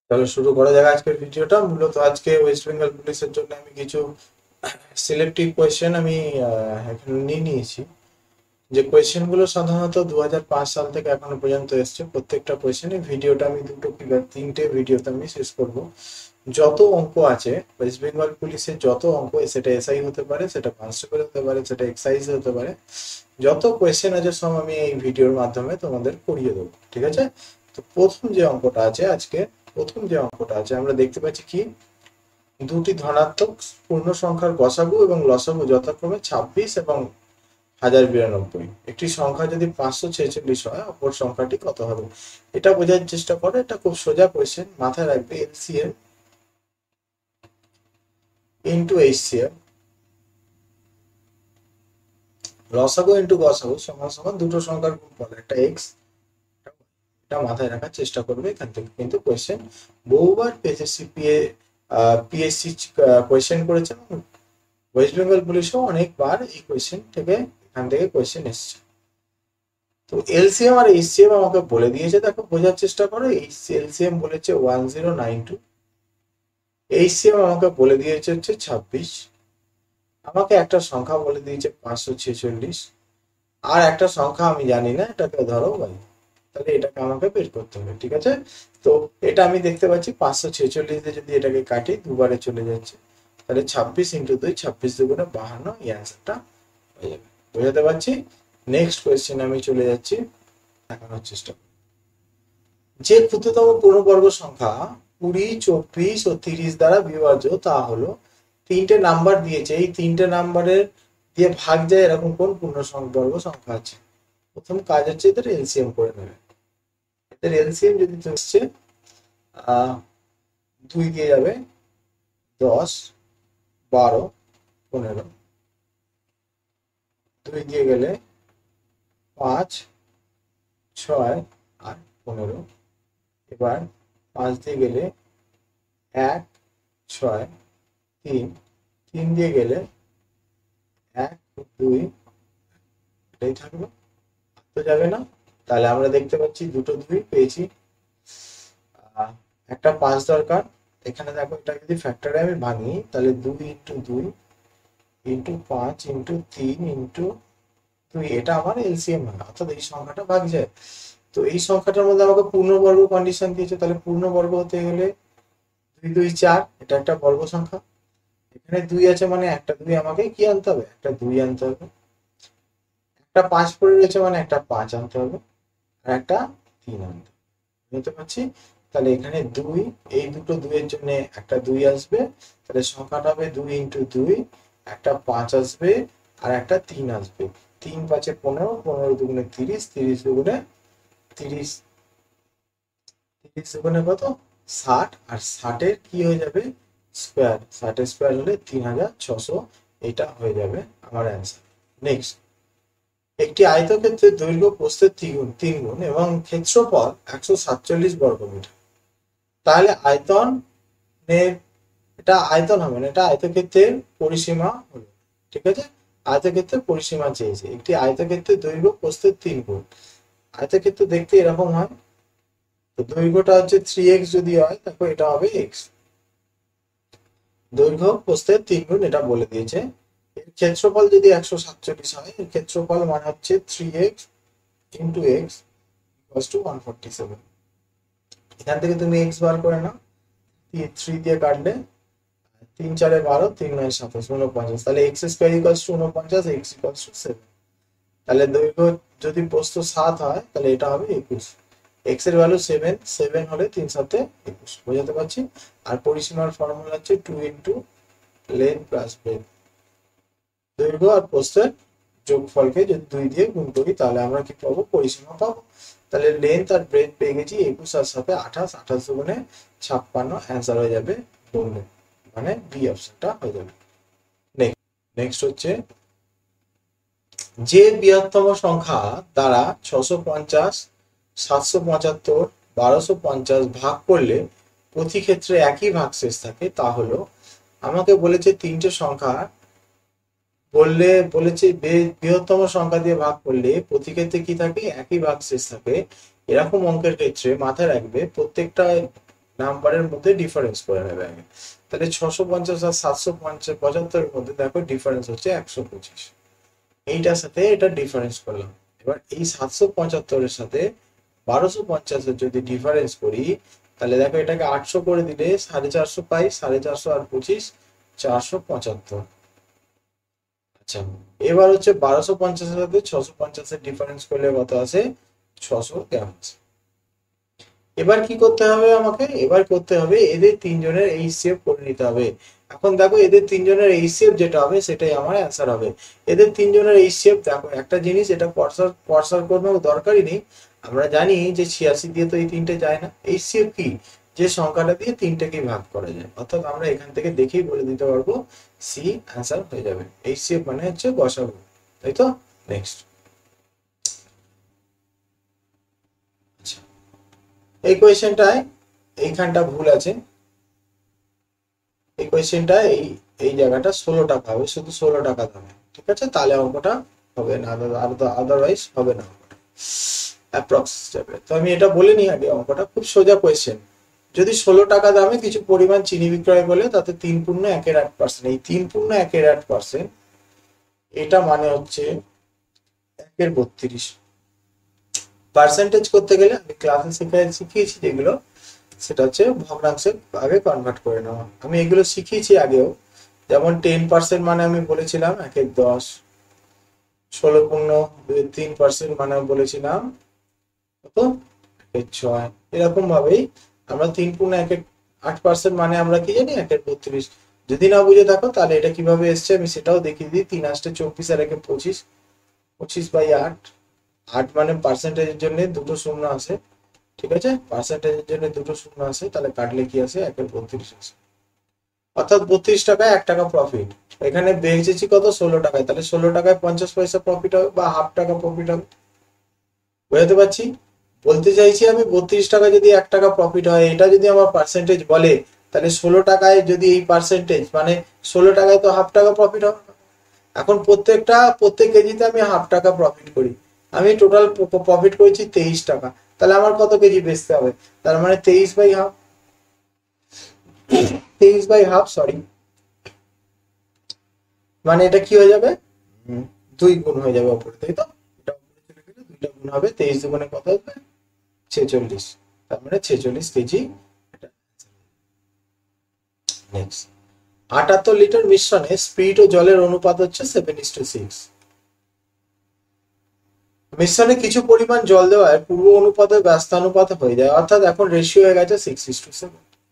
চলো শুরু করা যাক আজকের ভিডিওটা। মূলত আজকে ওয়েস্ট বেঙ্গল পুলিশের জন্য আমি কিছু সিলেক্টিভ কোয়েশ্চেন আমি এখানে নিয়ে নিয়েছি। যে কোয়েশ্চেন গুলো সাধারণত 2005 সাল থেকে এখনো পর্যন্ত এসছে। প্রত্যেকটা কোয়েশ্চেনে ভিডিওটা আমি দুটো কিংবা তিনটে ভিডিওতে আমি শেষ করব। যত অঙ্ক আছে ওয়েস্ট বেঙ্গল পুলিশের, যত অঙ্ক, সেটা এসআই হতে পারে, সেটা কনস্টেবল হতে পারে, সেটা এক্সাইজ হতে পারে, যত কোয়েশ্চেন আছে সব আমি এই ভিডিওর মাধ্যমে তোমাদের করিয়ে দেবো। ঠিক আছে? তো প্রথম যে অঙ্কটা আছে আমরা দেখতে পাচ্ছি কি, দুটি ধনাত্মক পূর্ণ সংখ্যার গসাগু এবং লসাগু যথাক্রমে 26 এবং 1092। একটি সংখ্যা যদি 546 হয়, অপর সংখ্যাটি কত হবে? এটা বোঝার চেষ্টা করো। এটা খুব সোজা কোয়েশ্চেন। মাথায় রাখবে এলসিএম ইন্টু এইচসিএফ, লসাগু ইন্টু গসাগু সমান সমান দুটো সংখ্যার গুণফল, একটা এক্স। এটা মাথায় রাখার চেষ্টা করবে। এখান থেকে কিন্তু কোয়েশ্চেন বহুবার পিএসসি কোয়েশ্চেন করেছে, এবং ওয়েস্ট বেঙ্গল পুলিশও অনেকবার এই কোয়েশ্চেন থেকে, এখান থেকে কোয়েশ্চেন এসছে। তো এলসিএম আর এইচসিএম আমাকে বলে দিয়েছে, দেখো বোঝার চেষ্টা করো। এলসিএম বলেছে 1092, এইচসিএম আমাকে বলে দিয়েছে হচ্ছে 26, আমাকে একটা সংখ্যা বলে দিয়েছে 546, আর একটা সংখ্যা আমি জানি না, এটাকে ধরো y। তাহলে এটাকে আমাকে বের করতে হবে। ঠিক আছে? তো এটা আমি দেখতে পাচ্ছি 546 দিয়ে যদি এটাকে কাটি, দুবারে চলে যাচ্ছে। তাহলে 26 ইন্টু 2, 26 দুগুণে 52, এই অ্যান্সারটা হয়ে যাবে। বোঝাতে পারছি? নেক্সট কোয়েশ্চেন আমি চলে যাচ্ছি, দেখানোর চেষ্টা করব। যে ক্ষুদ্রতম পূর্ণবর্গ সংখ্যা 20, 24 ও 30 দ্বারা বিভাজ্য তা হলো, তিনটে নাম্বার দিয়েছে, এই তিনটে নাম্বারের দিয়ে ভাগ যায় এরকম কোন পূর্ণবর্গ সংখ্যা আছে? প্রথম কাজ হচ্ছে এদের এলসিএম করে নেবে। এদের এলসিএম যদি হচ্ছে 2 দিয়ে যাবে 10, 12, 15, 2 দিয়ে গেলে 5, 6 আর 15। এবার 5 দিয়ে গেলে 1, 6, 3, 3 দিয়ে গেলে 1, 2, এটাই থাকবে, তো যাবে না। তাহলে আমরা দেখতে পাচ্ছি দুটো 2 পেয়েছি, একটা 5 দরকার। এখানে দেখো, এটা যদি ফ্যাক্টরে আমি ভাঙি, তাহলে 2 ইন্টু 2 ইন্টু 5 ইন্টু 3 ইন্টু 2, এটা আমার এলসিএম হয়, অর্থাৎ এই সংখ্যাটা ভাগ যায়। তো এই সংখ্যাটার মধ্যে আমাকে পূর্ণবর্গ কন্ডিশন দিয়েছে, তাহলে পূর্ণবর্গ হতে গেলে 2 2 4, এটা একটা বর্গ সংখ্যা। এখানে 2 আছে মানে একটা 2 আমাকে কি আনতে হবে? একটা 2 আনতে হবে। একটা 5 পড়ে রয়েছে মানে একটা 5 আনতে হবে, আর একটা 3 আনতে হবে। বুঝতে পারছি? তাহলে এখানে 2, এই দুটো 2 এর জন্য একটা 2 আসবে, তাহলে সংখ্যাটা হবে 2 ইন্টু 2, একটা 5 আসবে আর একটা 3 আসবে। 3 5 15, 15 দুগুণে 30, 30 দুগুণে 30, 30 দুগুণে কত? 60, আর 60 এর কি হয়ে যাবে? স্কোয়ার। 60 এর স্কোয়ার হলে 3600, এটা হয়ে যাবে আমার অ্যান্সার। নেক্সট, একটি আয়তক্ষেত্রের দৈর্ঘ্য প্রস্থের 3 গুণ এবং ক্ষেত্রফল 147 বর্গমিটার। তাহলে এটা আয়তন হবে না, এটা আয়তক্ষেত্রের পরিসীমা হলো। ঠিক আছে? আয়তক্ষেত্রের পরিসীমা চেয়েছে। একটি আয়তক্ষেত্রের দৈর্ঘ্য প্রস্থের 3 গুণ। আয়তক্ষেত্র দেখতে এরকম হয়। তো দৈর্ঘ্যটা হচ্ছে 3x যদি হয়, দেখো এটা হবে x। দৈর্ঘ্য প্রস্থের 3 গুণ, এটা বলে দিয়েছে। এর ক্ষেত্রফল যদি 147 হয়, এর ক্ষেত্রফল মানে হচ্ছে 3x into x equals two 147। এখান থেকে তুমি x বার করে নাও। 3 দিয়ে কাটলে 3 4 12, 3 9 27, 49। তাহলে x square equals to 49, x equals to 7। তাহলে দৈর্ঘ্য যদি প্রস্থ 7 হয়, তাহলে এটা হবে 21। x এর ভ্যালু 7, 7 হলে 3 7 21। বোঝাতে পারছি? আর পরিসীমার ফর্মুলা হচ্ছে 2 ইন্টু লেন্থ প্লাস ব্রেথ। দৈর্ঘ্য আর প্রস্থের যোগফলকে যদি 2 দিয়ে গুণ করি, তাহলে আমরা কি পাবো? পরিসীমা পাবো। তাহলে লেন্থ আর ব্রেথ পেয়ে গেছি 21 আর 7 28, 28 দুগুণে 56, অ্যান্সার হয়ে যাবে বললে, মানে বি অপশনটা হয়ে যাবে। নেক্সট হচ্ছে, যে বৃহত্তম সংখ্যা দ্বারা 650, 775, 1250 ভাগ করলে প্রতি ক্ষেত্রে একই ভাগশেষ থাকে, তা হলো। আমাকে বলেছে তিনটে সংখ্যা বলেছে বৃহত্তম সংখ্যা দিয়ে ভাগ করলে প্রতি ক্ষেত্রে কি থাকে? একই ভাগশেষ থাকে। এরকম অঙ্কের ক্ষেত্রে মাথায় রাখবে, প্রত্যেকটা নাম্বারের মধ্যে ডিফারেন্স করে নেবে আগে। তাহলে 650 আর 775 মধ্যে দেখো ডিফারেন্স হচ্ছে 125, এইটার সাথে এটা ডিফারেন্স করলাম। এবার এই 775-এর সাথে 1250-এর যদি ডিফারেন্স করি, তাহলে দেখো এটাকে 800 করে দিলে 450 পাই, 450 আর 25 475। আচ্ছা, এবার হচ্ছে 1250-এর সাথে 650-এর ডিফারেন্স করলে কত আছে? 600 গ্রাম আছে। এবার কি করতে হবে আমাকে? এবার করতে হবে এদের তিনজনের এইচসিএফ করে নিতে হবে। এখন দেখো এদের তিনজনের এইচসিএফ যেটা হবে সেটাই আমার অ্যান্সার হবে। এদের তিনজনের এইচসিএফ দেখো, একটা জিনিস এটা পরসার কোনো দরকারই নেই, আমরা জানি যে 86 দিয়ে তো এই তিনটে যায় না। এইচসিএফ কি? যে সংখ্যাটা দিয়ে তিনটেকে ভাগ করা যায়, অর্থাৎ আমরা এখান থেকে দেখেই বলে দিতে পারবো সি অ্যান্সার হয়ে যাবে। এইচসিএফ মানে হচ্ছে গসাগু, তাই তো? নেক্সট, এই কোয়েশ্চেনটায় এইখানটা ভুল আছে। এই কোয়েশ্চেনটা এই জায়গাটা 16 টাকা হবে, শুধু 16 টাকা দামে, ঠিক আছে? তাহলে অঙ্কটা হবে না, আদারওয়াইজ হবে না, অ্যাপ্রক্স যাবে। তো আমি এটা বলে নিই আগে, অঙ্কটা খুব সোজা কোয়েশ্চেন। যদি 16 টাকা দামে কিছু পরিমাণ চিনি বিক্রয় করলে তাতে 3.1%, এই 3.1%, এটা মানে হচ্ছে 1/32। পার্সেন্টেজ করতে গেলে আমি ক্লাসে শিখিয়েছি যেগুলো, সেটা হচ্ছে ভগ্নাংশে আগে কনভার্ট করে নেওয়া। আমি এগুলো শিখিয়েছি আগেও, যেমন 10% মানে আমি বলেছিলাম 1/10, 16.3% মানে বলেছিলাম কত? 1/6। এরকম ভাবেই আমরা 3.18% মানে আমরা কি জানি? 1/32। যদি না বুঝে থাকো তাহলে এটা কিভাবে এসছে আমি সেটাও দেখিয়ে দিই। 3 8 24 আর 1 25, 25/8। 8 মানে পার্সেন্টেজের জন্য দুটো শূন্য আছে, ঠিক আছে? পার্সেন্টেজের জন্য দুটো শূন্য আছে, তাহলে কাটলে কি আসে? 1/32 আছে, অর্থাৎ 32 টাকায় 1 টাকা প্রফিট। এখানে বেচেছি কত? 16 টাকায়, তাহলে 16 টাকায় 50 পয়সা প্রফিট হবে বা হাফ টাকা প্রফিট হবে। বুঝতে পারছি? বলতে চাইছি আমি 32 টাকা যদি 1 টাকা প্রফিট হয়, এটা যদি আমার পার্সেন্টেজ বলে, তাহলে 16 টাকায় যদি এই পার্সেন্টেজ মানে 16 টাকায় তো হাফ টাকা প্রফিট হবে। এখন প্রত্যেক কেজিতে আমি হাফ টাকা প্রফিট করি, আমি টোটাল প্রফিট করেছি 23 টাকা, তাহলে আমার কত কেজি বেচতে হবে? তার মানে 23/2, 23/2, সরি, মানে এটা কি হয়ে যাবে? 2 গুণ হয়ে যাবে উপরে, তাই তো? এটা উপরে চলে গেলে 2টা গুণ হবে, 23 দুগুণে কত হবে? 46, তার মানে 46 কেজি। নেক্সট, 78 লিটার মিশ্রণে স্পিরিট ও জলের অনুপাত হচ্ছে 7:6। মিশ্রণে কিছু পরিমাণ জল দেওয়ায় পূর্ব অনুপাতে ব্যস্তানুপাত হয়ে যায়, অর্থাৎ এখন রেশিও হয়ে গেছে 6:7।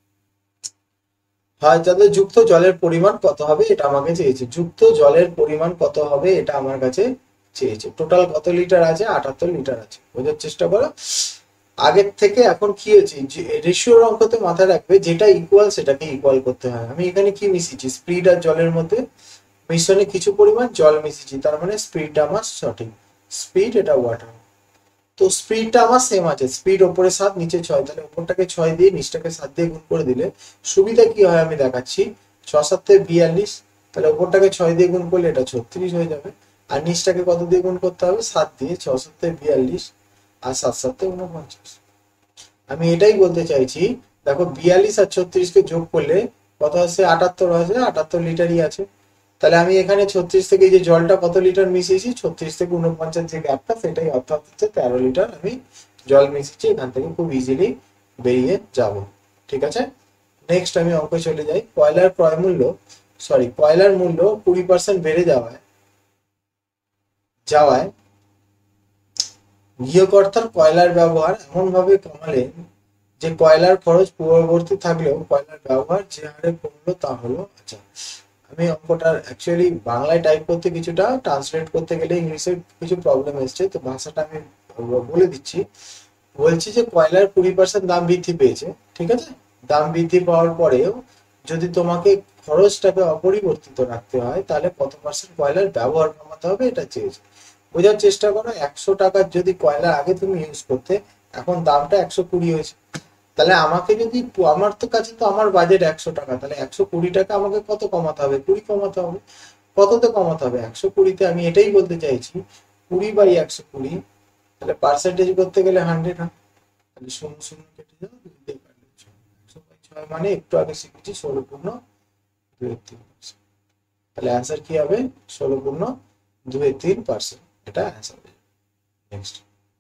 হয়, তাদের যুক্ত জলের পরিমাণ কত হবে এটা আমাকে চেয়েছে। যুক্ত জলের পরিমাণ কত হবে এটা আমার কাছে চেয়েছে। টোটাল কত লিটার আছে? 78 লিটার আছে। বোঝার চেষ্টা করো। আগের থেকে এখন কি হয়েছে, রেশিওর অঙ্কতে মাথায় রাখবে যেটা ইকুয়াল সেটাকে ইকুয়াল করতে হয়। আমি এখানে কি মিশিয়েছি? স্পিড আর জলের মধ্যে মিশ্রণে কিছু পরিমাণ জল মিশিয়েছি, তার মানে স্পিডটা আমার সঠিক। স্পিড, এটা ওয়াটার। তো স্পিডটা আমার সেম আছে, স্পিড ওপরে 7 নিচে 6, তাহলে ওপরটাকে 6 দিয়ে নিচটাকে 7 দিয়ে গুণ করে দিলে সুবিধা কি হয় আমি দেখাচ্ছি। 6 7 42, তাহলে ওপরটাকে 6 দিয়ে গুণ করলে এটা 36 হয়ে যাবে। আর নিচটাকে কত দিয়ে গুণ করতে হবে? 7 দিয়ে। 6 7 42 আর 7 7 49। আমি এটাই বলতে চাইছি, দেখো 42 আর 36 কে যোগ করলে কত আসে? 78 আছে, 78 লিটারই আছে। তাহলে আমি এখানে 36 থেকে এই যে জলটা কত লিটার মিশিয়েছি, 36 থেকে 49 যে গ্যাপটা, সেটাই অর্থাৎ হচ্ছে 13 লিটার আমি জল মিশিয়েছি। এখান থেকে খুব ইজিলি বেরিয়ে যাব, ঠিক আছে? নেক্সট আমি অঙ্কে চলে যাই। কয়লার মূল্য 20% বেড়ে যাওয়ায় গৃহকর্তার কয়লার ব্যবহার এমন ভাবে কমালেন যে কয়লার খরচ পূর্ববর্তী থাকলেও কয়লার ব্যবহার যে হারে কমলো তা হলো। আচ্ছা, আমি অঙ্কটার অ্যাকচুয়ালি বাংলায় টাইপ করতে কিছুটা, ট্রান্সলেট করতে গেলে ইংলিশে কিছু প্রবলেম এসছে, তো ভাষাটা আমি বলে দিচ্ছি। বলছি যে কয়লার 20% দাম বৃদ্ধি পেয়েছে, ঠিক আছে? দাম বৃদ্ধি পাওয়ার পরেও যদি তোমাকে খরচটাকে অপরিবর্তিত রাখতে হয়, তাহলে কত পার্সেন্ট কয়লার ব্যবহার কমাতে হবে এটা চেয়েছে। বোঝার চেষ্টা করো, 100 টাকার যদি কয়লা আগে তুমি ইউজ করতে, এখন দামটা 120 হয়েছে। তাহলে আমাকে যদি, আমার তো কাছে তো আমার বাজেট 100 টাকা, তাহলে 120 টাকা আমাকে কত কমাতে হবে? 20 কমাতে হবে। কততে কমাতে হবে? 120-তে। আমি এটাই বলতে চাইছি 20/120, তাহলে পার্সেন্টেজ করতে গেলে 100 হয়, তাহলে 0 0 কেটে যাও, 2 দিয়ে কাটলে 120 হয় মানে একটু আগে শিখেছি 16.2 তাহলে অ্যান্সার কি হবে 16.2 এটা অ্যান্সার হবে। নেক্সট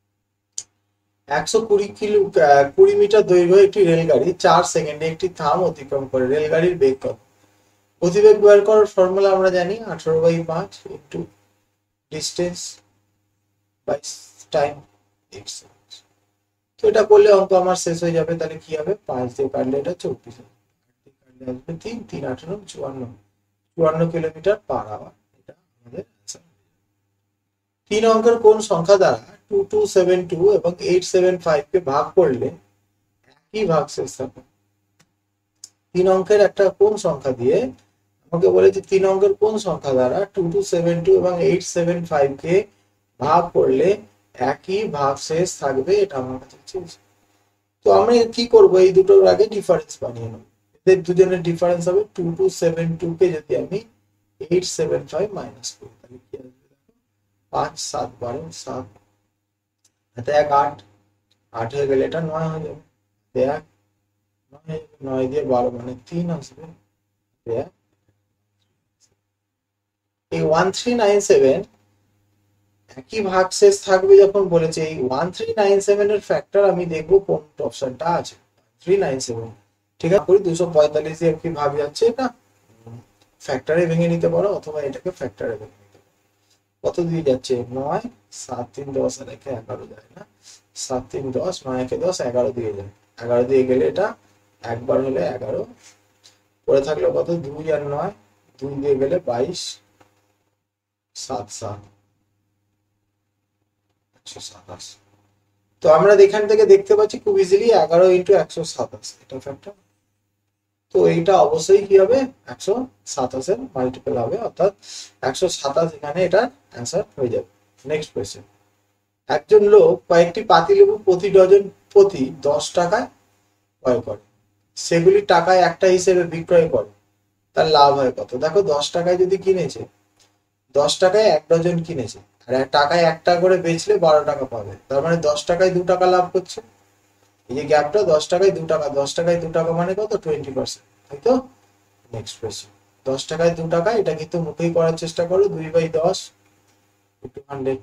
120 মিটার দৈর্ঘ্য একটি রেলগাড়ি 4 সেকেন্ডে একটি থাম অতিক্রম করে, রেলগাড়ির বেগ কত? গতিবেগ বের করার ফর্মুলা আমরা জানি 18/5 into distance by time x. তো এটা করলে অঙ্ক আমার শেষ হয়ে যাবে। তাহলে কি হবে 5 দিয়ে কাটলে এটা 24 হবে, 3 3 18 54 কিলোমিটার পার আওয়ার। এটা আমাদের অ্যান্সার। 3 অঙ্কের কোন সংখ্যা দ্বারা 2272 এবং 875 কে ভাগ করলে একই ভাগশেষ থাকে? 3 অঙ্কের একটা কোন সংখ্যা দিয়ে আমাকে বলেছে 3 অঙ্কের কোন সংখ্যা দ্বারা 2272 এবং 875 কে ভাগ করলে একই ভাগশেষ থাকবে, এটা আমার কাছে চেয়েছে। তো আমি কি করব, এই দুটোর আগে ডিফারেন্স বানিয়ে নেব। এদের দুজনের ডিফারেন্স হবে 2272 কে যদি আমি 875 মাইনাস করি তাহলে কি আসবে? 5 7 12 7 হাতে 1 8 8 হয়ে গেলে এটা 9 হয়ে যাবে। 1 9 দিয়ে 12 মানে 3 আসবে। এই 1397 একই ভাগশেষ থাকবে যখন বলেছে, এই 1397 এর ফ্যাক্টর আমি দেখবো কোন অপশনটা আছে। 397 ঠিক আছে, করি 245 দিয়ে কি ভাগ যাচ্ছে না, ফ্যাক্টরে ভেঙে নিতে পারো অথবা এটাকে ফ্যাক্টরে ভেঙে নিতে পারো। কত দিয়ে যাচ্ছে 9 7 3 10 আর 1 11 যায় না, 7 3 10 9 1 10 11 দিয়ে যায়, 11 দিয়ে গেলে এটা একবার হলে 11 পরে থাকলো কত 2 আর 9 2 দিয়ে গেলে 22 7 7 127। তো আমরা এখান থেকে দেখতে পাচ্ছি খুব ইজিলি 11 ইন্টু 127 এটা ফ্যাক্টর। তো এইটা অবশ্যই কি হবে 127 এর মাল্টিপল হবে, অর্থাৎ 127 এখানে এটা অ্যান্সার হয়ে যাবে। নেক্সট কোয়েশ্চেন, একজন লোক কয়েকটি পাতিলেবু প্রতি ডজন প্রতি 10 টাকায় ক্রয় করে, সেগুলি টাকায় একটা হিসেবে বিক্রয় করে, তার লাভ হয় কত? দেখো 10 টাকায় যদি কিনেছে, 10 টাকায় 1 ডজন কিনেছে, আর টাকায় একটা করে বেচলে 12 টাকা পাবে, তার মানে 10 টাকায় 2 টাকা লাভ করছে। এই যে গ্যাপটা 10 টাকায় 2 টাকা, 10 টাকায় 2 টাকা মানে কত 20%, তাই তো? নেক্সট কোয়েশ্চেন, 10 টাকায় 2 টাকা, এটা কিন্তু মুখেই করার চেষ্টা করো, 2/10 ইন্টু 100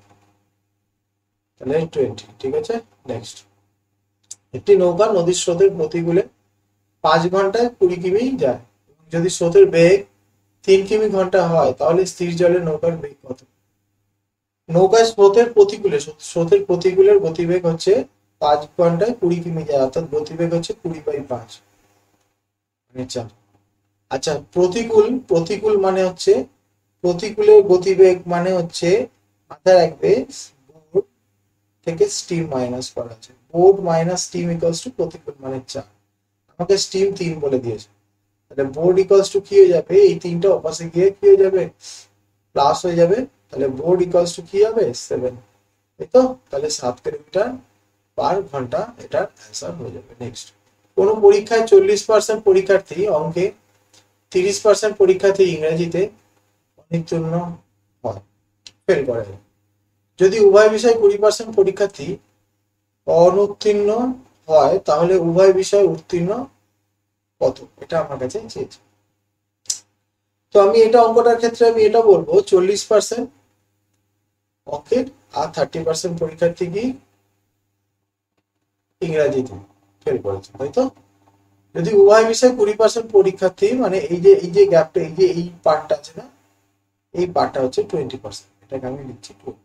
তাহলে 20, ঠিক আছে। নেক্সট, একটি নৌকা নদীর স্রোতের প্রতিকূলে 5 ঘন্টায় 20 কিমি যায়, যদি স্রোতের বেগ 3 কিমি ঘন্টা হয় তাহলে স্থির জলে নৌকার বেগ কত? নৌকায় স্রোতের প্রতিকূলের গতিবেগ হচ্ছে 5 ঘন্টায় 20 কিমি যায়, অর্থাৎ গতিবেগ হচ্ছে 20/5 মানে 4। আচ্ছা, প্রতিকূল মানে হচ্ছে, প্রতিকূলের গতিবেগ মানে হচ্ছে মাথায় রাখবে বোর্ড থেকে স্টিম মাইনাস করা আছে, boat minus stream equals to প্রতিকূল মানে 4। আমাকে স্টিম 3 বলে দিয়েছে, তাহলে বোর্ড ইকুয়ালস টু কি হয়ে যাবে, এই 3টা অপাশে গিয়ে কি হয়ে যাবে প্লাস হয়ে যাবে, তাহলে বোর্ড ইকুয়ালস টু কি হবে 7, তাই তো? তাহলে 7 কিলোমিটার পার ঘন্টা এটার অ্যান্সার হয়ে যাবে। নেক্সট, কোন পরীক্ষায় 40% পরীক্ষার্থী অঙ্কে, 30% পরীক্ষার্থী ইংরেজিতে অনুত্তীর্ণ হয়, ফেল করে। যদি উভয় বিষয় 20% পরীক্ষার্থী অনুত্তীর্ণ হয় তাহলে উভয় বিষয় উত্তীর্ণ কত? এটা আমার কাছে চেয়েছে। তো আমি এটা অঙ্কটার ক্ষেত্রে আমি এটা বলবো 40% অঙ্কের আর 30% পরীক্ষার্থী কি ইংরাজিতে ফেল করেছে, তাই তো? যদি উভয় বিষয় 20% পরীক্ষার্থী, মানে এই যে গ্যাপটা, এই পার্টটা আছে না, এই পার্টটা হচ্ছে 20%, এটাকে আমি লিখছি 20।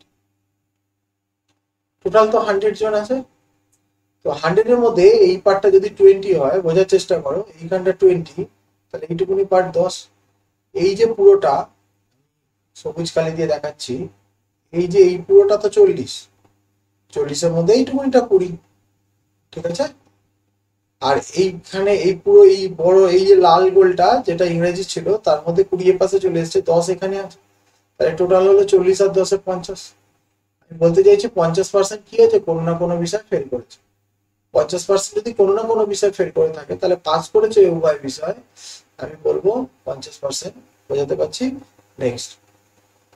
টোটাল তো 100 জন আছে, তো 100 এর মধ্যে এই পার্টটা যদি 20 হয়, বোঝার চেষ্টা করো, এইখানটা 20, তাহলে এইটুকুনি পার্ট 10। এই যে পুরোটা সবুজ কালি দিয়ে দেখাচ্ছি, এই পুরোটা তো 40 এর মধ্যে এইটুকুনিটা 20, ঠিক আছে। আর এইখানে এই পুরো এই বড় এই যে লাল গোলটা যেটা ইংরেজি ছিল তার মধ্যে 20 এর পাশে চলে এসেছে, 10 এখানে আছে, তাহলে টোটাল হলো 40 আর 10 50। আমি বলতে চাইছি 50% কি হয়েছে, কোনো না কোনো বিষয় ফেল করেছে। 50% যদি কোনো না কোনো বিষয় ফেল করে থাকে তাহলে পাস করেছে উভয় বিষয়, আমি বলবো 50%। বোঝাতে পারছি? নেক্সট,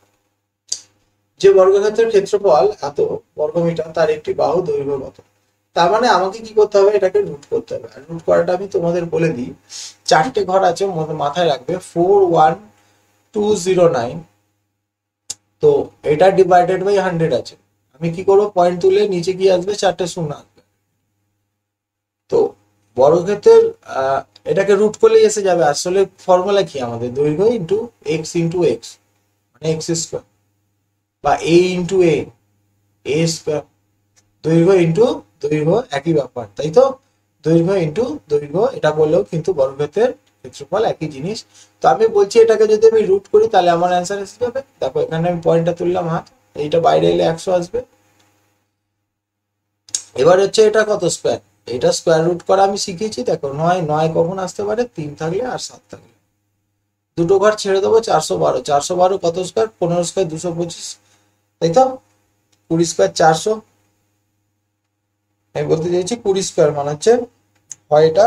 যে বর্গক্ষেত্রের ক্ষেত্রফল এত বর্গমিটার তার একটি বাহু দৈর্ঘ্য কত? তার মানে আমাকে কি করতে হবে, এটাকে রুট করতে হবে। আর রুট করাটা আমি তোমাদের বলে দিই, 4টে ঘর আছে, মাথায় রাখবে 41209। তো এটা ডিভাইডেড বাই 100 আছে। আমি কি করবো, পয়েন্ট তুলে নিচে কি আসবে, 4টে শূন্য আসবে। তো বর্গক্ষেত্রের এটাকে রুট করলেই এসে যাবে। আসলে ফর্মুলা কি আমাদের, দৈর্ঘ্য ইন্টু এক্স ইন্টু এক্স, মানে এক্স স্কোয়ার, বা এ ইন্টু এ স্কোয়ার। দৈর্ঘ্য ইন্টু দৈর্ঘ্য একই ব্যাপার, তাই তো? দৈর্ঘ্য ইন্টু দৈর্ঘ্য, এটা বললেও কিন্তু বর্গক্ষেত্রের ক্ষেত্রফল একই জিনিস। তো আমি বলছি এটাকে যদি আমি রুট করি তাহলে আমার অ্যান্সার এসে যাবে। দেখো এখানে আমি পয়েন্টটা তুললাম হাত, এইটা বাইরে এলে 100 আসবে। এবার হচ্ছে এটা কত স্কোয়ার, এটা স্কোয়ার রুট করা আমি শিখেছি। দেখো 9 9 কখন আসতে পারে, 3 থাকলে আর 7 থাকলে। দুটো ঘর ছেড়ে দেবো, 412। 412 কত স্কোয়ার, 15 স্কোয়ার 225, তাই তো? 20 স্কোয়ার 400। আমি বলতে চাইছি 20 স্কোয়ার মানে হচ্ছে হয় এটা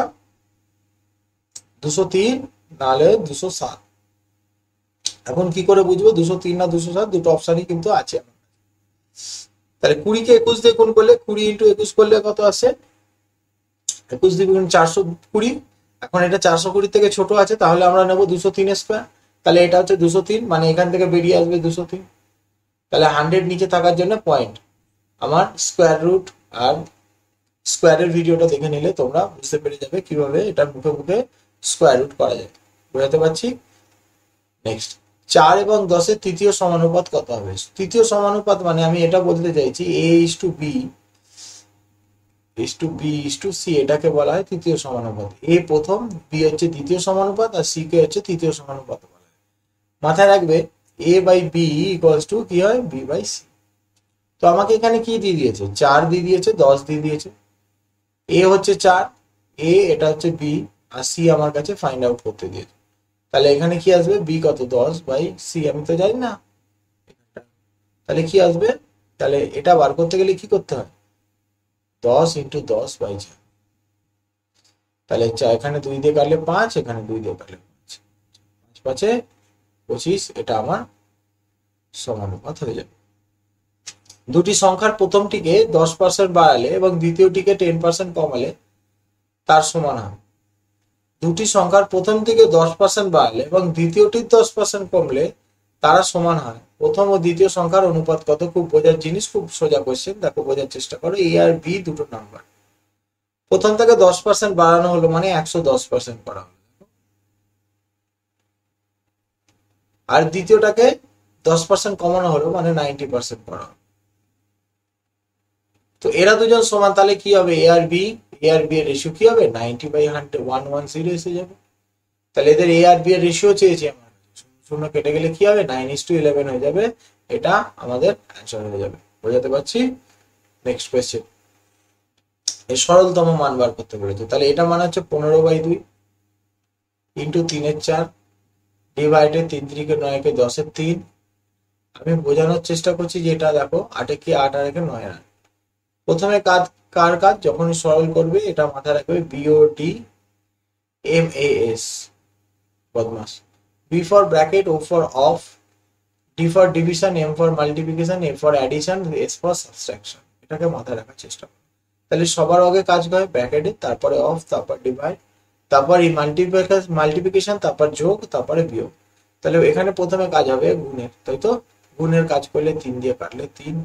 203, নাহলে 207। এখন কি করে বুঝবো 203 না 207, দুটো অপশনই কিন্তু আছে। তাহলে 20 কে 21 দিয়ে গুণ করলে, 20 ইন্টু 21 করলে কত আসে, 21 দিয়ে গুণ 420। এখন এটা 420 থেকে ছোট আছে, তাহলে আমরা নেবো 203 স্কোয়ার। তাহলে এটা হচ্ছে 203, মানে এখান থেকে বেরিয়ে আসবে 203। তাহলে 100 নিচে থাকার জন্য পয়েন্ট। আমার স্কোয়ার রুট আর স্কোয়ারের ভিডিওটা দেখে নিলে তোমরা বুঝতে পেরে যাবে কিভাবে এটা মুখে মুখে স্কোয়ার রুট করা যায়। বোঝাতে পারছি? নেক্সট, 4 এবং 10-এর তৃতীয় সমানুপাত কত হবে? তৃতীয় সমানুপাত মানে আমি এটা বলতে চাইছি a is to b is to b is to c, এটাকে বলা হয় তৃতীয় সমানুপাত। এ প্রথম, বি হচ্ছে দ্বিতীয় সমানুপাত, আর সি কে হচ্ছে তৃতীয় সমানুপাত বলা হয়। মাথায় রাখবে a by b equals to কি হয়, বি বাই সি। তো আমাকে এখানে কি দিয়ে দিয়েছে, 4 দিয়ে দিয়েছে, 10 দিয়ে দিয়েছে। এ হচ্ছে 4, এটা হচ্ছে বি, আর সি আমার কাছে ফাইন্ড আউট করতে দিয়েছে। তাহলে এখানে কি আসবে, বি কত, 10 বাই সি, আমি তো জানি না। তাহলে কি আসবে, তাহলে এটা বার করতে গেলে কি করতে হয়, 10 ইন্টু 10 বাই 4। তাহলে এখানে 2 দিয়ে কাটলে 5, এখানে 2 দিয়ে কাটলে 5, 5 5 25, এটা আমার সমানুপাত হয়ে যাবে। দুটি সংখ্যার প্রথমটিকে 10% বাড়ালে এবং দ্বিতীয়টিকে 10% কমালে তার সমান হয়। দুটি সংখ্যার প্রথম দিকে 10% বাড়ালে এবং দ্বিতীয়টির 10% কমলে তারা সমান হয়। প্রথম ও দ্বিতীয় সংখ্যার অনুপাত কত? খুব বোঝার জিনিস, খুব সোজা কোয়েশ্চেন। দেখো বোঝার চেষ্টা করো, এ আর বি দুটো নাম্বার, প্রথম থেকে 10% বাড়ানো হলো মানে 110% করা হলো, আর দ্বিতীয়টাকে 10% কমানো হলো মানে 90% করা হলো। তো এরা দুজন সমান, তাহলে কি হবে, এ আর বি এর রেশিও কি হবে, 90/100 এসে যাবে। তাহলে এদের এ আর বি এর রেশিও চেয়েছি আমার, শূন্য কেটে গেলে কি হবে, 9:11 হয়ে যাবে। এটা আমাদের অ্যান্সার হয়ে যাবে। বোঝাতে পারছি? নেক্সট কোয়েশ্চেন, এর সরলতম মান বার করতে বলেছে। তাহলে এটা মানে হচ্ছে 15/2 ইন্টু 3/4 ডিভাইডেড 3×3=9=10^3। আমি বোঝানোর চেষ্টা করছি যে এটা দেখো 8 কি 8 আর 9 আর। প্রথমে কার কাজ, যখন সরল করবে এটা মাথায় রাখবে, বিওডি এম এ এস, বদমাস। B for bracket, O for of, D for division, M for multiplication, A for addition, S for subtraction. এটাকে মাথায় রাখার চেষ্টা করো। তাহলে সবার আগে কাজ হয় ব্র্যাকেটে, তারপরে অফ, তারপর ডিভাইড, তারপর এই মাল্টিপ্লিকেশন, তারপর যোগ, তারপরে বিয়োগ। তাহলে এখানে প্রথমে কাজ হবে গুণের, তাই তো? গুণের কাজ করলে 3 দিয়ে কাটলে 3,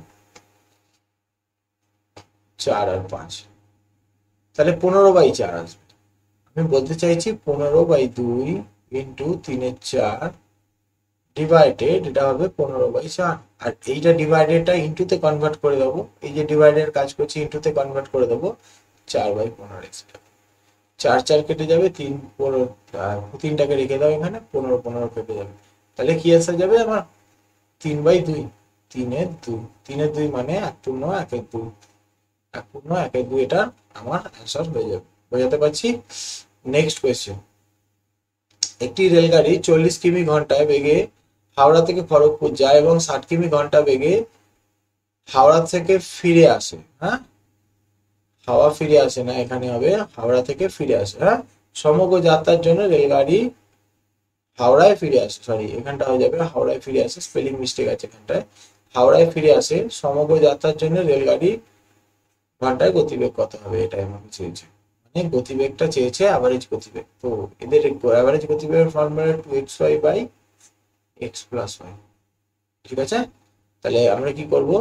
4 আর 5, তাহলে 15/4 আসবে। আমি বলতে চাইছি 15/2 ইন্টু 3/4 ডিভাইডেড, এটা হবে 15/4। আর এইটা ডিভাইডেডটা ইন্টুতে কনভার্ট করে দেবো, এই যে ডিভাইডেড কাজ করছি ইন্টুতে কনভার্ট করে দেবো, 4/15 এসে যাবে। 4 4 কেটে যাবে, 3 15, 3টাকে রেখে দাও এখানে, 15 15 কেটে যাবে। তাহলে কি এসে যাবে আমার, 3/2, 3/2, 3/2 মানে 1/1/2, 1/1/2, এটা আমার অ্যান্সার হয়ে যাবে। বোঝাতে পারছি? নেক্সট কোয়েশ্চেন, একটি রেলগাড়ি 40 কিমি ঘন্টায় বেগে হাওড়া থেকে খড়গপুর যায় এবং 60 কিমি ঘন্টা বেগে হাওড়া থেকে ফিরে আসে। হ্যাঁ, হাওড়া ফিরে আসে না, এখানে হবে হাওড়া থেকে ফিরে আসে। হ্যাঁ, সমগ্র যাত্রার জন্য রেলগাড়ি হাওড়ায় ফিরে আসে, সরি এখানটা হয়ে যাবে হাওড়ায় ফিরে আসে, স্পেলিং মিস্টেক আছে এখানটায়। হাওড়ায় ফিরে আসে, সমগ্র যাত্রার জন্য রেলগাড়ি ঘন্টায় গতিবেগ কত হবে এটাই আমাকে চেয়েছে, মানে গতিবেগটা চেয়েছে অ্যাভারেজ গতিবেগ। তো এদের অ্যাভারেজ গতিবেগের formula 2xy by x plus y. ঠিক আছে, তাহলে আমরা কি করব,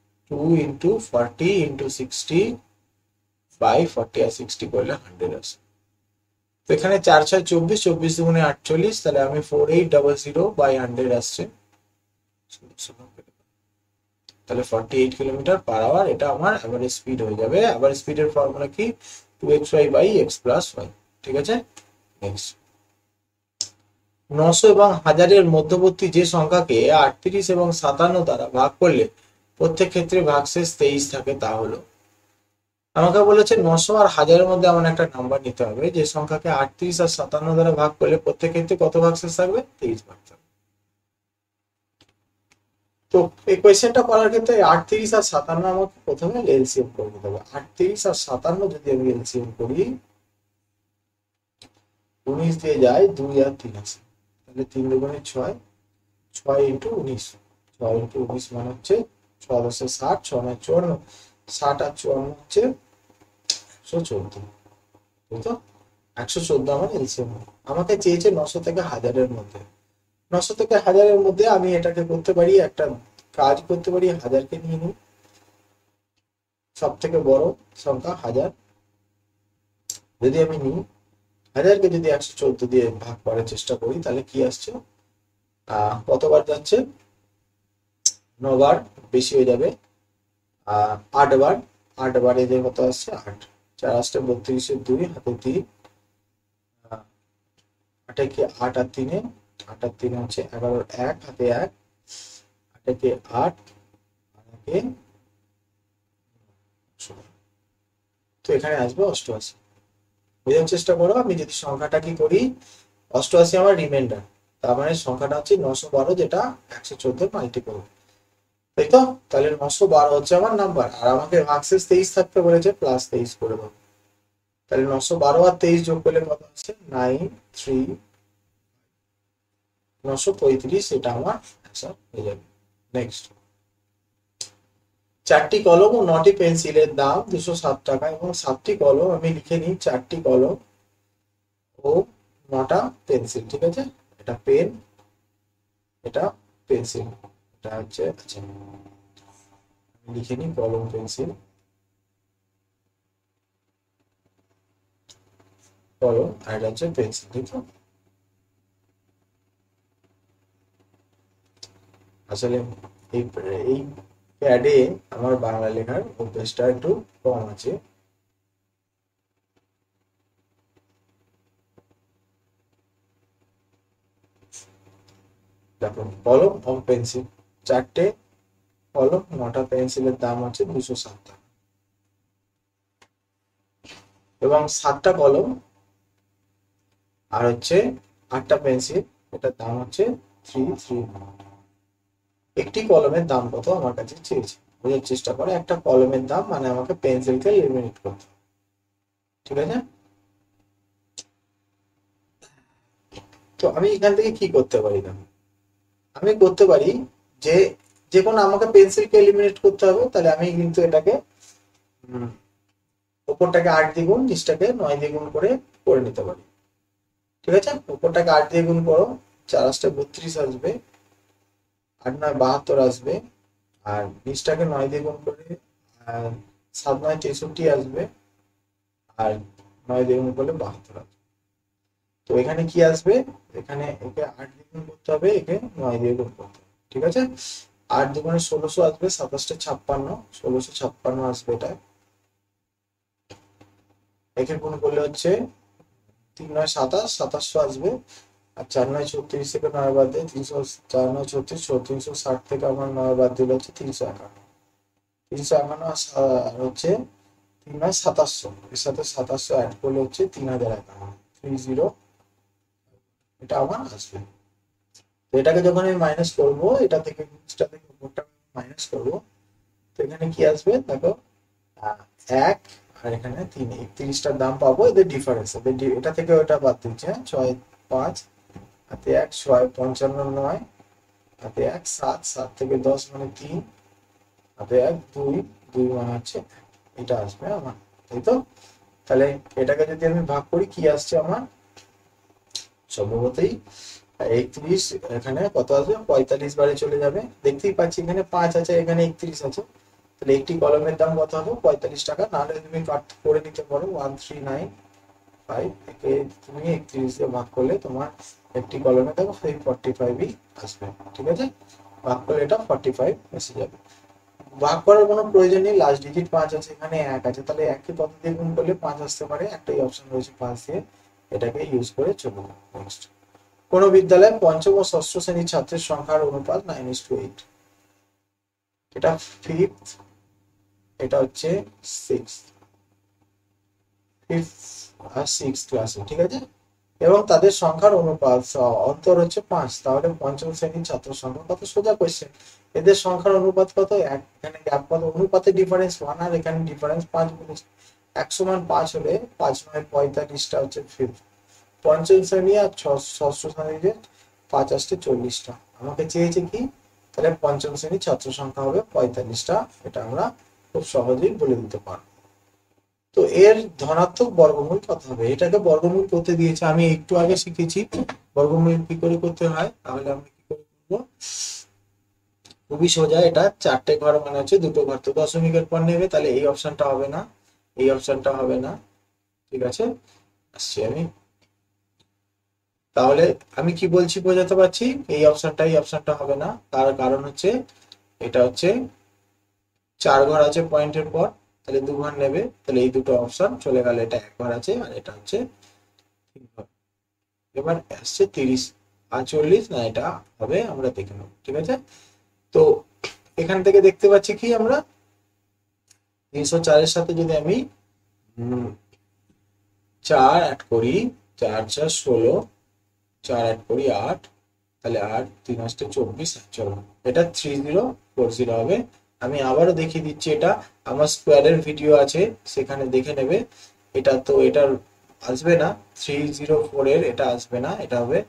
2 × 40 × 60 বাই 40 আর 60 করলে 100 আসে। তো এখানে 4×6 = 24, 24×2 = 48, তাহলে আমি 4800/100 আসছে। তাহলে 48 km/h, এটা আমার অ্যাভারেজ স্পিড হয়ে যাবে। অ্যাভারেজ স্পিডের ফর্মুলা কি, 2xy by x plus y. ঠিক আছে, নেক্সট। 900 এবং 1000-এর মধ্যবর্তী যে সংখ্যাকে 38 এবং 57 দ্বারা ভাগ করলে প্রত্যেক ক্ষেত্রে ভাগশেষ 23 থাকে তা হলো। আমাকে বলেছে 900 আর 1000-এর মধ্যে এমন একটা নাম্বার নিতে হবে যে সংখ্যাকে 38 আর 57 দ্বারা ভাগ করলে প্রত্যেক ক্ষেত্রে কত ভাগশেষ থাকবে, 23 ভাগ থাকবে। তো এই কোয়েশ্চেনটা করার ক্ষেত্রে 38 আর 57 আমাকে প্রথমে এলসিএম করে নিতে হবে। 38 আর 57 যদি আমি এলসিএম করি, 19 দিয়ে যায়, 2 আর 3 আছে, তাহলে 3 দুগুণে 6, 6 × 19, 6 × 19 মানে হচ্ছে 6 × 10 = 60, 6 × 9 = 54, 60 আর 54 হচ্ছে 114, তাই তো? 114 আমার এলসিএম। আমাকে চেয়েছে 900 থেকে 1000-এর মধ্যে। 900 থেকে 1000-এর মধ্যে আমি এটাকে করতে পারি, একটা কাজ করতে পারি, 1000-কে নিয়ে নিই, সব থেকে বড় সংখ্যা 1000 যদি আমি নিই, 1000-কে যদি 114 দিয়ে ভাগ করার চেষ্টা করি, তাহলে কি আসছে, কতবার যাচ্ছে, 9 বার, বেশি হয়ে যাবে, 8 বার, 8 বারে যে কত আসছে, 8, 4 × 8 = 32, 2 হাতে 3, 8 কে 8 আর 3, 8 আর 3 হচ্ছে 11, 1 হাতে 1, 8 কে 8, কে, তো এখানে আসবে 88। বোঝার চেষ্টা করো, আমি যদি সংখ্যাটা কি করি, 88 আমার রিমাইন্ডার, তার মানে সংখ্যাটা হচ্ছে 912, যেটা 114 মাল্টিপল, তাই তো? তাহলে 912 হচ্ছে আমার নাম্বার, আর আমাকে ভাগশেষ 23 থাকতে বলেছে, প্লাস 23 করে দেবো। তাহলে 912 আর 23 যোগ করলে কত হচ্ছে, 935, এটা আমার অ্যান্সার হয়ে যাবে। নেক্সট, 4টি কলম ও 9টি পেন্সিলের দাম 207 টাকা, এবং 7টি কলম, আমি লিখে নিই 4টি কলম ও 9টা পেন্সিল। ঠিক আছে, এটা পেন, এটা পেন্সিল, এটা হচ্ছে, আচ্ছা লিখে নিই কলম পেন্সিল, কলম, আর এটা হচ্ছে পেন্সিল, ঠিক আছে? আসলে এই এই প্যাডে আমার বাংলা লেখার অভ্যেসটা একটু কম আছে। দেখুন, কলম ও পেন্সিল, 4টে কলম, 9টা পেন্সিলের দাম হচ্ছে 207 টাকা, এবং 7টা কলম আর হচ্ছে 8টা পেন্সিল, এটার দাম হচ্ছে 339। একটি কলমের দাম কত আমার কাছে চেয়েছে, বোঝার চেষ্টা করে, একটা কলমের দাম মানে আমাকে পেন্সিলকে এলিমিনেট করতে হবে। ঠিক আছে, তো আমি এখান থেকে কি করতে পারি, না আমি করতে পারি যে, যে কোনো আমাকে পেন্সিলকে এলিমিনেট করতে হবে, তাহলে আমি কিন্তু এটাকে উপরটাকে 8 দিয়ে গুণ, নিচটাকে 9 দিয়ে গুণ করে করে নিতে পারি। ঠিক আছে, উপরটাকে 8 দিয়ে গুণ করো, 4 × 8 = 32 আসবে, 8 × 9 = 72 আসবে, আর নিচটাকে 9 দিয়ে গুণ করে 7 × 9 = 63 আসবে, আর 9 দিয়ে গুণ করলে 72 আসবে। তো এখানে কি আসবে, এখানে একে 8 দিয়ে গুণ করতে হবে, একে 9 দিয়ে গুণ করতে হবে। ঠিক আছে, 8 দুগুণে 1600 আসবে, 27 × 56, 1656 আসবে, এটা একে গুণ করলে হচ্ছে 3 × 9 = 27, 2700 আসবে, আর 4 × 9 = 36, থেকে 9 বাদ দিয়ে 300, 4 × 9 = 36, 360 থেকে আমার 9 বাদ দিলে হচ্ছে 351, 351 আর হচ্ছে 3 × 9 = 2700, এর সাথে 2700 অ্যাড করলে হচ্ছে 3051, 30, এটা আমার আসবে। তো এটাকে যখন আমি মাইনাস করবো, এটা থেকে নিচটা থেকে উপরটা মাইনাস করবো, তো এখানে কি আসবে দেখো, 1 আর এখানে 3, 31টার দাম পাবো, এদের ডিফারেন্স, এটা থেকে ওটা বাদ দিচ্ছে, 6 5 হাতে 1, 6 55 9 হাতে 1 7, 7 থেকে 10 মানে 3 হাতে 1 2, 2 মানে হচ্ছে, এটা আসবে আমার, তাই তো? তাহলে এটাকে যদি আমি ভাগ করি কি আসছে আমার, সম্ভবতই 31, এখানে কত আসবে 45 বারে চলে যাবে। দেখতেই পাচ্ছি এখানে 5 আছে, এখানে 31 আছে, তাহলে একটি কলমের দাম কত হবে 45 টাকা। নাহলে তুমি কাট করে নিতে পারো 1395, একে তুমি 31 দিয়ে ভাগ করলে তোমার একটি কলমের দাম সেই 45ই আসবে, ঠিক আছে? ভাগ করলে এটা 45 এসে যাবে। ভাগ করার কোনো প্রয়োজন নেই, লাস্ট ডিজিট 5 আছে, এখানে 1 আছে, তাহলে 1 কে কত দিয়ে গুণ করলে 5 আসতে পারে, একটাই অপশন রয়েছে 5 দিয়ে, এটাকে ইউজ করে চলবে। নেক্সট, কোন বিদ্যালয়ে পঞ্চম ও ষষ্ঠ শ্রেণীর ছাত্রের সংখ্যার অনুপাত 9:8, এটা ফিফথ, এটা হচ্ছে সিক্স আর সিক্স ক্লাসে, ঠিক আছে? এবং তাদের সংখ্যার অনুপাত অন্তর হচ্ছে 5, তাহলে পঞ্চম শ্রেণীর ছাত্র সংখ্যা কত? সোজা কোয়েশ্চেন। এদের সংখ্যার অনুপাত কত? এখানে গ্যাপ কত? অনুপাতের ডিফারেন্স 1 আর এখানে ডিফারেন্স 5 বলেছে। 100:5 হলে 5×9=45টা হচ্ছে ফিফথ। পঞ্চম শ্রেণী আর ষষ্ঠ শ্রেণীর 5 আসছে 40টা। আমাকে চেয়েছে কি? তাহলে পঞ্চম শ্রেণীর ছাত্র সংখ্যা হবে 45টা, এটা আমরা খুব সহজেই বলে দিতে পারবো। তো এর ধনাত্মক বর্গমূল কত হবে? এটাকে বর্গমূল করতে দিয়েছে, আমি একটু আগে শিখেছি বর্গমূল কি করে করতে হয়, তাহলে আমরা কি করে করবো? খুবই সোজা, এটা 4টে ঘর মানে হচ্ছে 2টো ঘর, তো দশমিকের পর নেবে, তাহলে এই অপশনটা হবে না, এই অপশনটা হবে না, ঠিক আছে? আসছি আমি, তাহলে আমি কি বলছি বোঝাতে পারছি? এই অপশনটা হবে না, তার কারণ হচ্ছে এটা হচ্ছে 4 ঘর আছে পয়েন্টের পর, তাহলে 2 ঘর নেবে, তাহলে এই দুটো অপশন চলে গেল, এটা 1 ঘর আছে আর এটা হচ্ছে 3 ঘর। এবার আসছে 30 আর 40, না এটা হবে, আমরা দেখে নেব, ঠিক আছে? তো এখান থেকে দেখতে পাচ্ছি কি আমরা 304 এর সাথে যদি আমি 4 অ্যাড করি, 4×4=16, 4 অ্যাড করি 8, তাহলে 8 3×8=24, চলো এটা 3040 হবে। আমি আবারও দেখিয়ে দিচ্ছি, এটা আমার স্কোয়ারের ভিডিও আছে, সেখানে দেখে নেবে। এটা তো এটার আসবে না 304 এর, এটা আসবে না, এটা হবে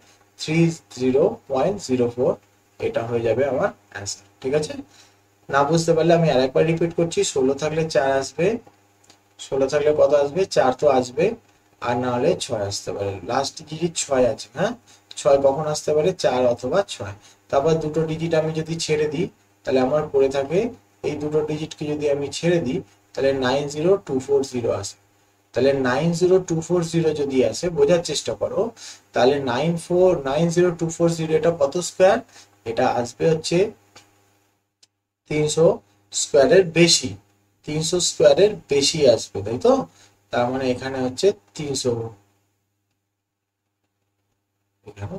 30.04, এটা হয়ে যাবে আমার অ্যান্সার, ঠিক আছে? না বুঝতে পারলে আমি আরেকবার রিপিট করছি, 16 থাকলে 4 আসবে, 16 থাকলে কত আসবে? 4 তো আসবে, আর না হলে 6 আসতে পারে, লাস্ট ডিজিট 6 আছে, হ্যাঁ? 6 কখন আসতে পারে? 4 অথবা 6। তারপর দুটো ডিজিট আমি যদি ছেড়ে দিই, তাহলে আমার পড়ে থাকে, এই দুটো ডিজিটকে যদি আমি ছেড়ে দিই, তাহলে 90240 আসে। তাহলে 90240 যদি আসে, বোঝার চেষ্টা করো, তাহলে 90240 এটা কত স্কোয়ার? এটা আসবে হচ্ছে 300 স্কোয়ারের বেশি, 300 স্কোয়ারের বেশি আসবে, তাই তো? তার মানে এখানে হচ্ছে 300, এখানে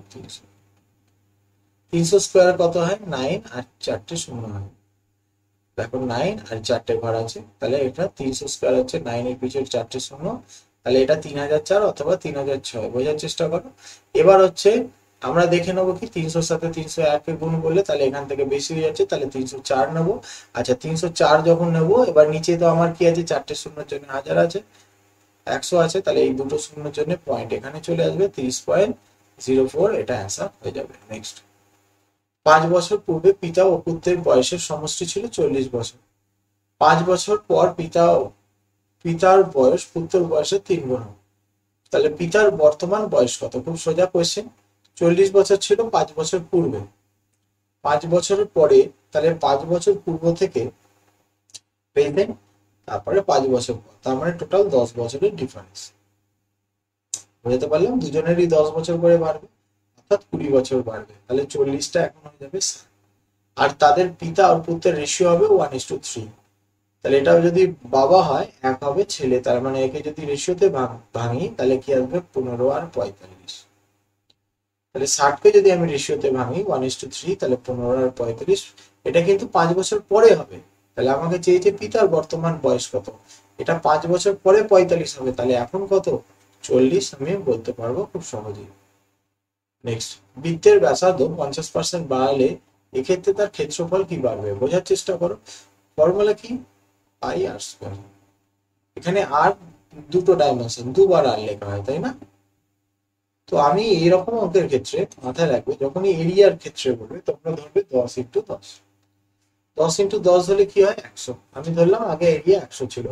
300 স্কোয়ার কত হয়? 9 আর 4টে শূন্য হয়, দেখো 9 আর 4টে ঘর আছে, তাহলে এটা 300 স্কোয়ার হচ্ছে 9 এর পিছনে 4টে শূন্য, তাহলে এটা 3004 অথবা 3006, বোঝার চেষ্টা করো। এবার হচ্ছে আমরা দেখে নেবো কি 300 সাথে 301 কে গুণ করলে তাহলে এখান থেকে বেশি হয়ে যাচ্ছে, তাহলে 304 নেবো। আচ্ছা 304 যখন নেবো, এবার নিচে তো আমার কি আছে? 4টে শূন্যের জন্য 1000 আছে, 100 আছে, তাহলে এই দুটো শূন্যের জন্য পয়েন্ট এখানে চলে আসবে, 30.04, এটা অ্যান্সার হয়ে যাবে। নেক্সট, 5 বছর পূর্বে পিতা ও পুত্রের বয়সের সমষ্টি ছিল 40 বছর। 5 বছর পর পিতার বয়স পুত্রের বয়সের 3 গুণ হবে। তাহলে পিতার বর্তমান বয়স কত? খুব সোজা কোয়েশ্চেন। 40 বছর ছিল 5 বছর পূর্বে, 5 বছরের পরে, তাহলে 5 বছর পূর্ব থেকে প্রেজেন্ট, তারপরে 5 বছর পর, তার মানে টোটাল 10 বছরের ডিফারেন্স। বুঝতে পারলাম? দুজনেরই 10 বছর করে বাড়বে, অর্থাৎ 20 বছর বাড়বে, তাহলে 40টা এখন হয়ে যাবে। আর তাদের পিতা আর পুত্রের রেশিও হবে 1:3, তাহলে এটাও যদি বাবা হয় 1 হবে ছেলে, তার মানে একে যদি রেশিওতে ভাঙি তাহলে কি আসবে? 15 আর 45। তাহলে 60কে যদি আমি রেশিওতে ভাঙি 1:3, তাহলে 15 আর 45, এটা কিন্তু 5 বছর পরে হবে। তাহলে আমাকে চেয়েছে পিতার বর্তমান বয়স কত, এটা 5 বছর পরে 45 হবে, তাহলে এখন কত? 40, আমি বলতে পারবো খুব সহজেই। নেক্সট, বৃত্তের ব্যাসার্ধ 50% বাড়ালে এক্ষেত্রে তার ক্ষেত্রফল কি বাড়বে? বোঝার চেষ্টা করো। ফর্মুলা কি? Pi r square. এখানে আর দুটো ডাইমেনশন, দুবার আর লেখা হয়, তাই না? তো আমি এইরকম অঙ্কের ক্ষেত্রে মাথায় রাখবে, যখনই এরিয়ার ক্ষেত্রে বলবে তোমরা ধরবে 10x10, 10x10 হলে কি হয়? 100। আমি ধরলাম আগে এরিয়া 100 ছিল,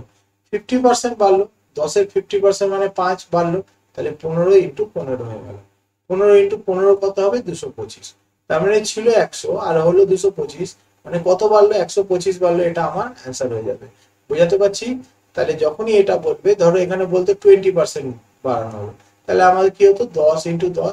50% বাড়লো, 10-এর 50% মানে 5 বাড়লো, তাহলে 15 ইন্টু 15 হয়ে গেল। 15 ইন্টু 15 কত হবে? 225। তার মানে ছিল 100 আর হলো 225, মানে কত বাড়লো? 125 বাড়লো। এটা আমার অ্যান্সার হয়ে যাবে। বুঝাতে পারছি? তাহলে যখনই এটা বলবে, ধরো এখানে বলতে 20% বাড়ানো হলো, তাহলে আমাদের কি হতো? 10 ইন্টু 10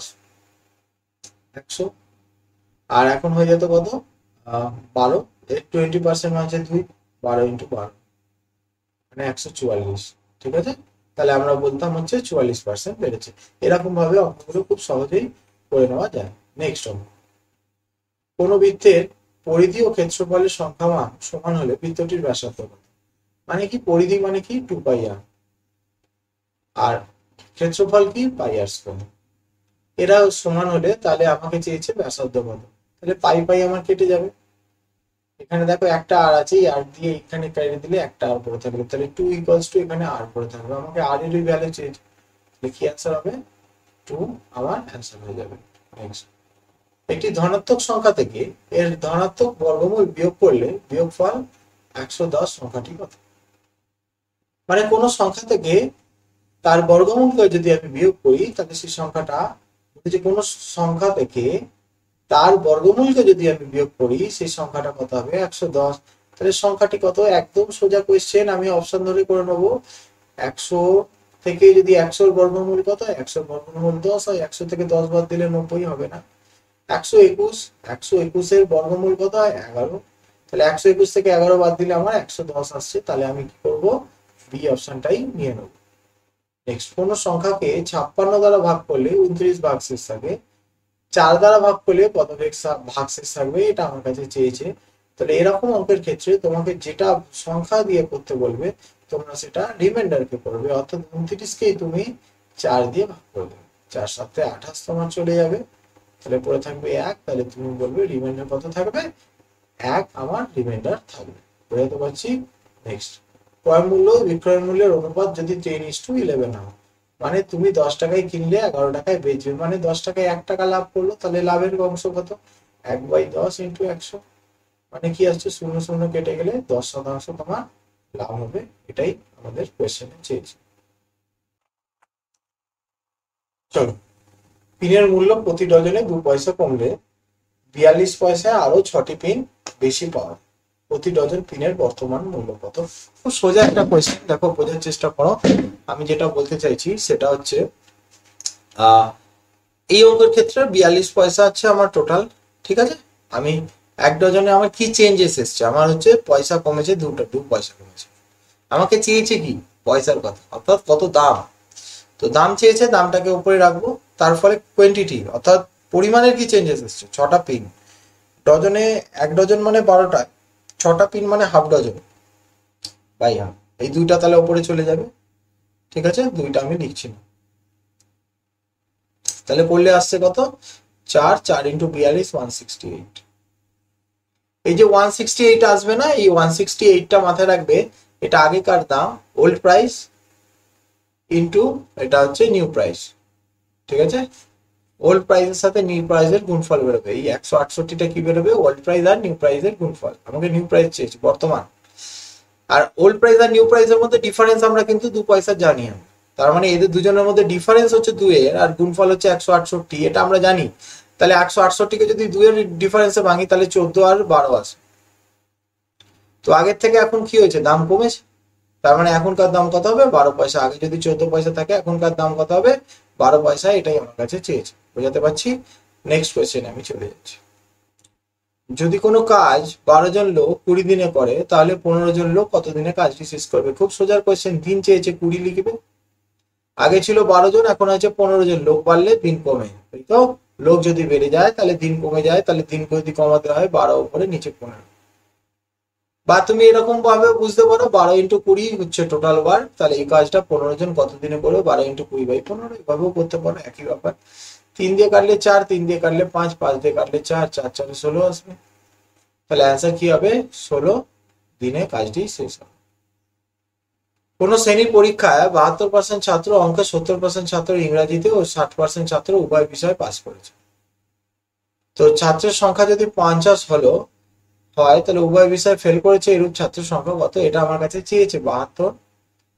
100। আর এখন হয়ে যেত কত? 12। 20% মানে হচ্ছে 2, 12 ইন্টু 12 মানে 144। ঠিক আছে, তাহলে আমরা বলতাম হচ্ছে 44% বেড়েছে। এরকম ভাবে অঙ্কগুলো খুব সহজেই করে নেওয়া যায়। নেক্সট অঙ্ক, কোন বৃত্তের পরিধি ও ক্ষেত্রফলের সংখ্যা মান সমান হলে বৃত্তটির ব্যাসার্ধ কত? মানে কি? পরিধি মানে কি? 2πr, আর ক্ষেত্রফল কি? πr²। এরা সমান হলে তাহলে আমাকে চেয়েছে ব্যাসার্ধ কত। তাহলে পাই পাই আমার কেটে যাবে। এখানে দেখো একটা আর আছে, আর দিয়ে এখানে কেটে দিলে একটা আর পড়ে থাকবে, তাহলে 2 ইকুয়ালস টু এখানে আর পড়ে থাকবে। আমাকে আর এর ভ্যালু চেয়েছে, তাহলে কি অ্যান্সার হবে? 2 আমার অ্যান্সার হয়ে যাবে। নেক্সট, একটি ধনাত্মক সংখ্যা থেকে এর ধনাত্মক বর্গমূল বিয়োগ করলে বিয়োগফল 110 সংখ্যাটি কত? মানে কোন সংখ্যা থেকে তার বর্গমূলকে যদি আমি বিয়োগ করি, তাহলে সেই সংখ্যাটা, যে কোনো সংখ্যা থেকে তার বর্গমূলকে যদি আমি বিয়োগ করি, সেই সংখ্যাটা কত হবে? 110। তাহলে সংখ্যাটি কত? একদম সোজা কোয়েশ্চেন, আমি অপশন ধরে করে নেবো। 100 থেকে যদি 100 বর্গমূল কত? 100 বর্গমূল 10 হয়। 100 থেকে 10 বাদ দিলে 90 হবে না? 121। 121 এর বর্গমূল কত হয়? 11। তাহলে 121 থেকে 11 বাদ দিলে আমার 110 আসছে। তাহলে আমি কি করব? বি অপশনটাই নিয়ে নেব। নেক্সট, কোন সংখ্যাকে 56 দ্বারা ভাগ করলে 29 ভাগশেষ থাকে, 4 দ্বারা ভাগ করলে কত ভাগশেষ থাকবে? এটা আমার কাছে চেয়েছে। তাহলে এরকম অঙ্কের ক্ষেত্রে তোমাকে যেটা সংখ্যা দিয়ে করতে বলবে, তোমরা সেটা রিমাইন্ডারকে করবে। অর্থাৎ 29কেই তুমি 4 দিয়ে ভাগ করবে। 4 7 28 তোমার চলে যাবে, তাহলে পড়ে থাকবে 1। তাহলে তুমি বলবে রিমাইন্ডার কত থাকবে? 1 আমার রিমাইন্ডার থাকবে। বুঝতে পারছি? নেক্সট, ক্রয় মূল্য বিক্রয় মূল্যের অনুপাত যদি 10:11 হয়, মানে তুমি 10 টাকায় কিনলে 11 টাকায় বেচবে, মানে 10 টাকায় 1 টাকা লাভ করলো, তাহলে লাভের অংশ কত? 1/10 ইন্টু 100, মানে কি আসছে? 0 0 কেটে গেলে 10% তোমার লাভ হবে। এটাই আমাদের কোয়েশ্চেনে চেয়েছে। চলো, পিনের মূল্য প্রতি ডজনে 2 পয়সা কমলে 42 পয়সায় আরো 6টি পিন বেশি পাওয়া, প্রতি ডজন পিনের বর্তমান মূল্য কত? খুব সোজা একটা কোয়েশ্চেন, দেখো বোঝার চেষ্টা করো। আমি যেটা বলতে চাইছি সেটা হচ্ছে, এই অঙ্কের ক্ষেত্রে 42 পয়সা আছে আমার টোটাল। ঠিক আছে, আমি এক ডজনে আমার কি চেঞ্জেস এসছে? আমার হচ্ছে পয়সা কমেছে, 2 পয়সা কমেছে। আমাকে চেয়েছে কি? পয়সার কথা, অর্থাৎ কত দাম। তো দাম চেয়েছে, দামটাকে উপরে রাখবো। তার ফলে কোয়ান্টিটি অর্থাৎ পরিমাণের কি চেঞ্জেস এসছে? 6টা পিন। ডজনে 1 ডজন মানে 12টা, 6টা পিন মানে হাফ ডজন বাই হাফ। এই 2টা তাহলে উপরে চলে যাবে। ঠিক আছে, 2টা আমি লিখছি না। তাহলে করলে আসছে কত? 4 4 ইন্টু 42 168। এই যে 168 আসবে না, এই 168টা মাথায় রাখবে। এটা আগেকার দাম, ওল্ড প্রাইস, ইন্টু এটা হচ্ছে নিউ প্রাইস। ঠিক আছে, ওল্ড প্রাইসের সাথে নিউ প্রাইসের গুণফল বেরোবে। এই 168টা কি বেরোবে? ওল্ড প্রাইস আর নিউ প্রাইসের গুণফল। আমাকে নিউ প্রাইস চেয়েছে বর্তমান। আর ওল্ড প্রাইস আর নিউ প্রাইসের মধ্যে ডিফারেন্স আমরা কিন্তু 2 পয়সা জানি। তার মানে এদের দুজনের মধ্যে ডিফারেন্স হচ্ছে 2 এর, আর গুণফল হচ্ছে 168, এটা আমরা জানি। তাহলে 168কে যদি 2 এর ডিফারেন্সে ভাঙি, তাহলে 14 আর 12 আসে। তো আগের থেকে এখন কি হয়েছে? দাম কমেছে। তার মানে এখনকার দাম কত হবে? 12 পয়সা। আগে যদি 14 পয়সা থাকে, এখনকার দাম কত হবে? 12 পয়সা। এটাই আমার কাছে চেয়েছে। বোঝাতে পারছি? নেক্সট কোয়েশ্চেনে আমি চলে যাচ্ছি। যদি কোনো কাজ 12 জন লোক 20 দিনে করে, তাহলে 15 জন লোক কত দিনে কাজটি শেষ করবে? খুব সোজা কোয়েশ্চেন। দিন চেয়েছে, 20 লিখবে। আগে ছিল 12 জন, এখন আছে 15 জন। লোক বাড়লে দিন কমে, তাই তো? লোক যদি বেড়ে যায় তাহলে দিন কমে যায়, তাহলে দিন যদি কমাতে হয় 12 উপরে নিচে 15। বা তুমি এরকম ভাবে বুঝতে পারো, 12 ইন্টু 20 হচ্ছে টোটাল বার। তাহলে এই কাজটা 15 জন কত দিনে করবে? 12 ইন্টু 20/15। এভাবেও করতে পারো, একই ব্যাপার। 3 দিয়ে কাটলে 4, 3 দিয়ে কাটলে 5, 5 দিয়ে কাটলে 4, 4 4 16 আসবে। তাহলে অ্যান্সার কি হবে? 16 দিনে কাজটি শেষ হবে। কোন শ্রেণীর পরীক্ষায় 72% ছাত্র অঙ্কে, 70% ছাত্র ইংরাজিতে ও 60% ছাত্র উভয় বিষয়ে পাস করেছে। তো ছাত্রের সংখ্যা যদি 50 হয়, তাহলে উভয় বিষয়ে ফেল করেছে এরূপ ছাত্রের সংখ্যা কত? এটা আমার কাছে চেয়েছে 72,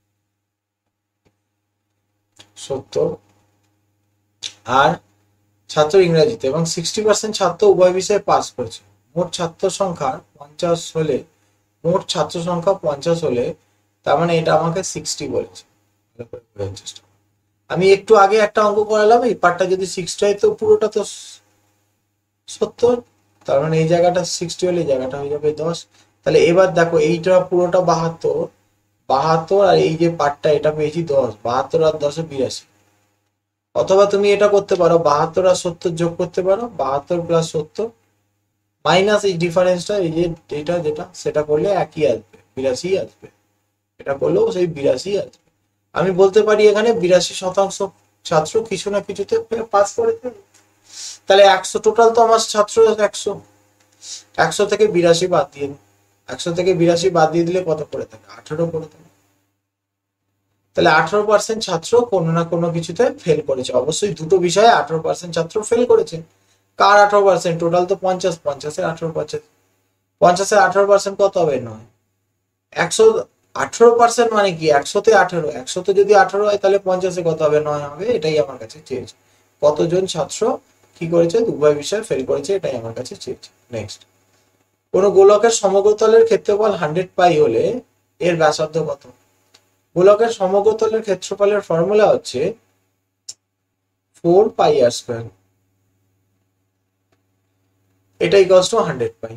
70 আর ছাত্র ইংরেজিতে, এবং 60% ছাত্র উভয় বিষয়ে পাস করেছে। মোট ছাত্র সংখ্যা 50 হলে, মোট ছাত্র সংখ্যা 50 হলে, তার মানে এটা আমাকে 60 বলেছে। বোঝার চেষ্টা করো। আমি একটু আগে একটা অঙ্ক করালাম, এই পার্টটা যদি 60 হয় তো পুরোটা তো 70, তার মানে এই জায়গাটা 60 হলে এই জায়গাটা হয়ে যাবে 10। তাহলে এবার দেখো এইটা পুরোটা 72, 72 আর এই যে পার্টটা এটা পেয়েছি 10, 72 আর 10 82। অথবা তুমি এটা করতে পারো, 72 আর 70 যোগ করতে পারো, 72 প্লাস 70 মাইনাস এই ডিফারেন্সটা, এই যে এটা যেটা সেটা করলে একই আসবে, 82 আসবে। এটা করলেও সেই 82 আসবে। আমি বলতে পারি এখানে 82% ছাত্র কিছু না কিছুতে পাস করেছে। তাহলে 100 টোটাল তো আমার ছাত্র 100, 100 থেকে 82 বাদ দিয়ে, 100 থেকে 82 বাদ দিয়ে দিলে কত করে থাকে? 18 করে থাকে। তাহলে 18% ছাত্র কোনো না কোনো কিছুতে ফেল করেছে। অবশ্যই দুটো বিষয়ে 18% ছাত্র ফেল করেছে। কার 18%? টোটাল তো 50, 50-এর 18%, 50-এর 18% কত হবে? 9। 100 18% মানে কি? 100-তে 18, 100-তে যদি 18 হয় তাহলে 50-এ কত হবে? 9 হবে। এটাই আমার কাছে চেয়েছে। কতজন ছাত্র কি করেছে? উভয় বিষয়ে ফেল করেছে, এটাই আমার কাছে চেয়েছে। নেক্সট, কোন গোলকের সমগ্রতলের ক্ষেত্রফল 100 পাই হলে এর ব্যাসার্ধ কত? গোলকের সমগ্রতলের ক্ষেত্রফলের ফর্মুলা হচ্ছে 4 পাই আর স্কয়ার, এটা ইকুয়ালস টু 100 পাই।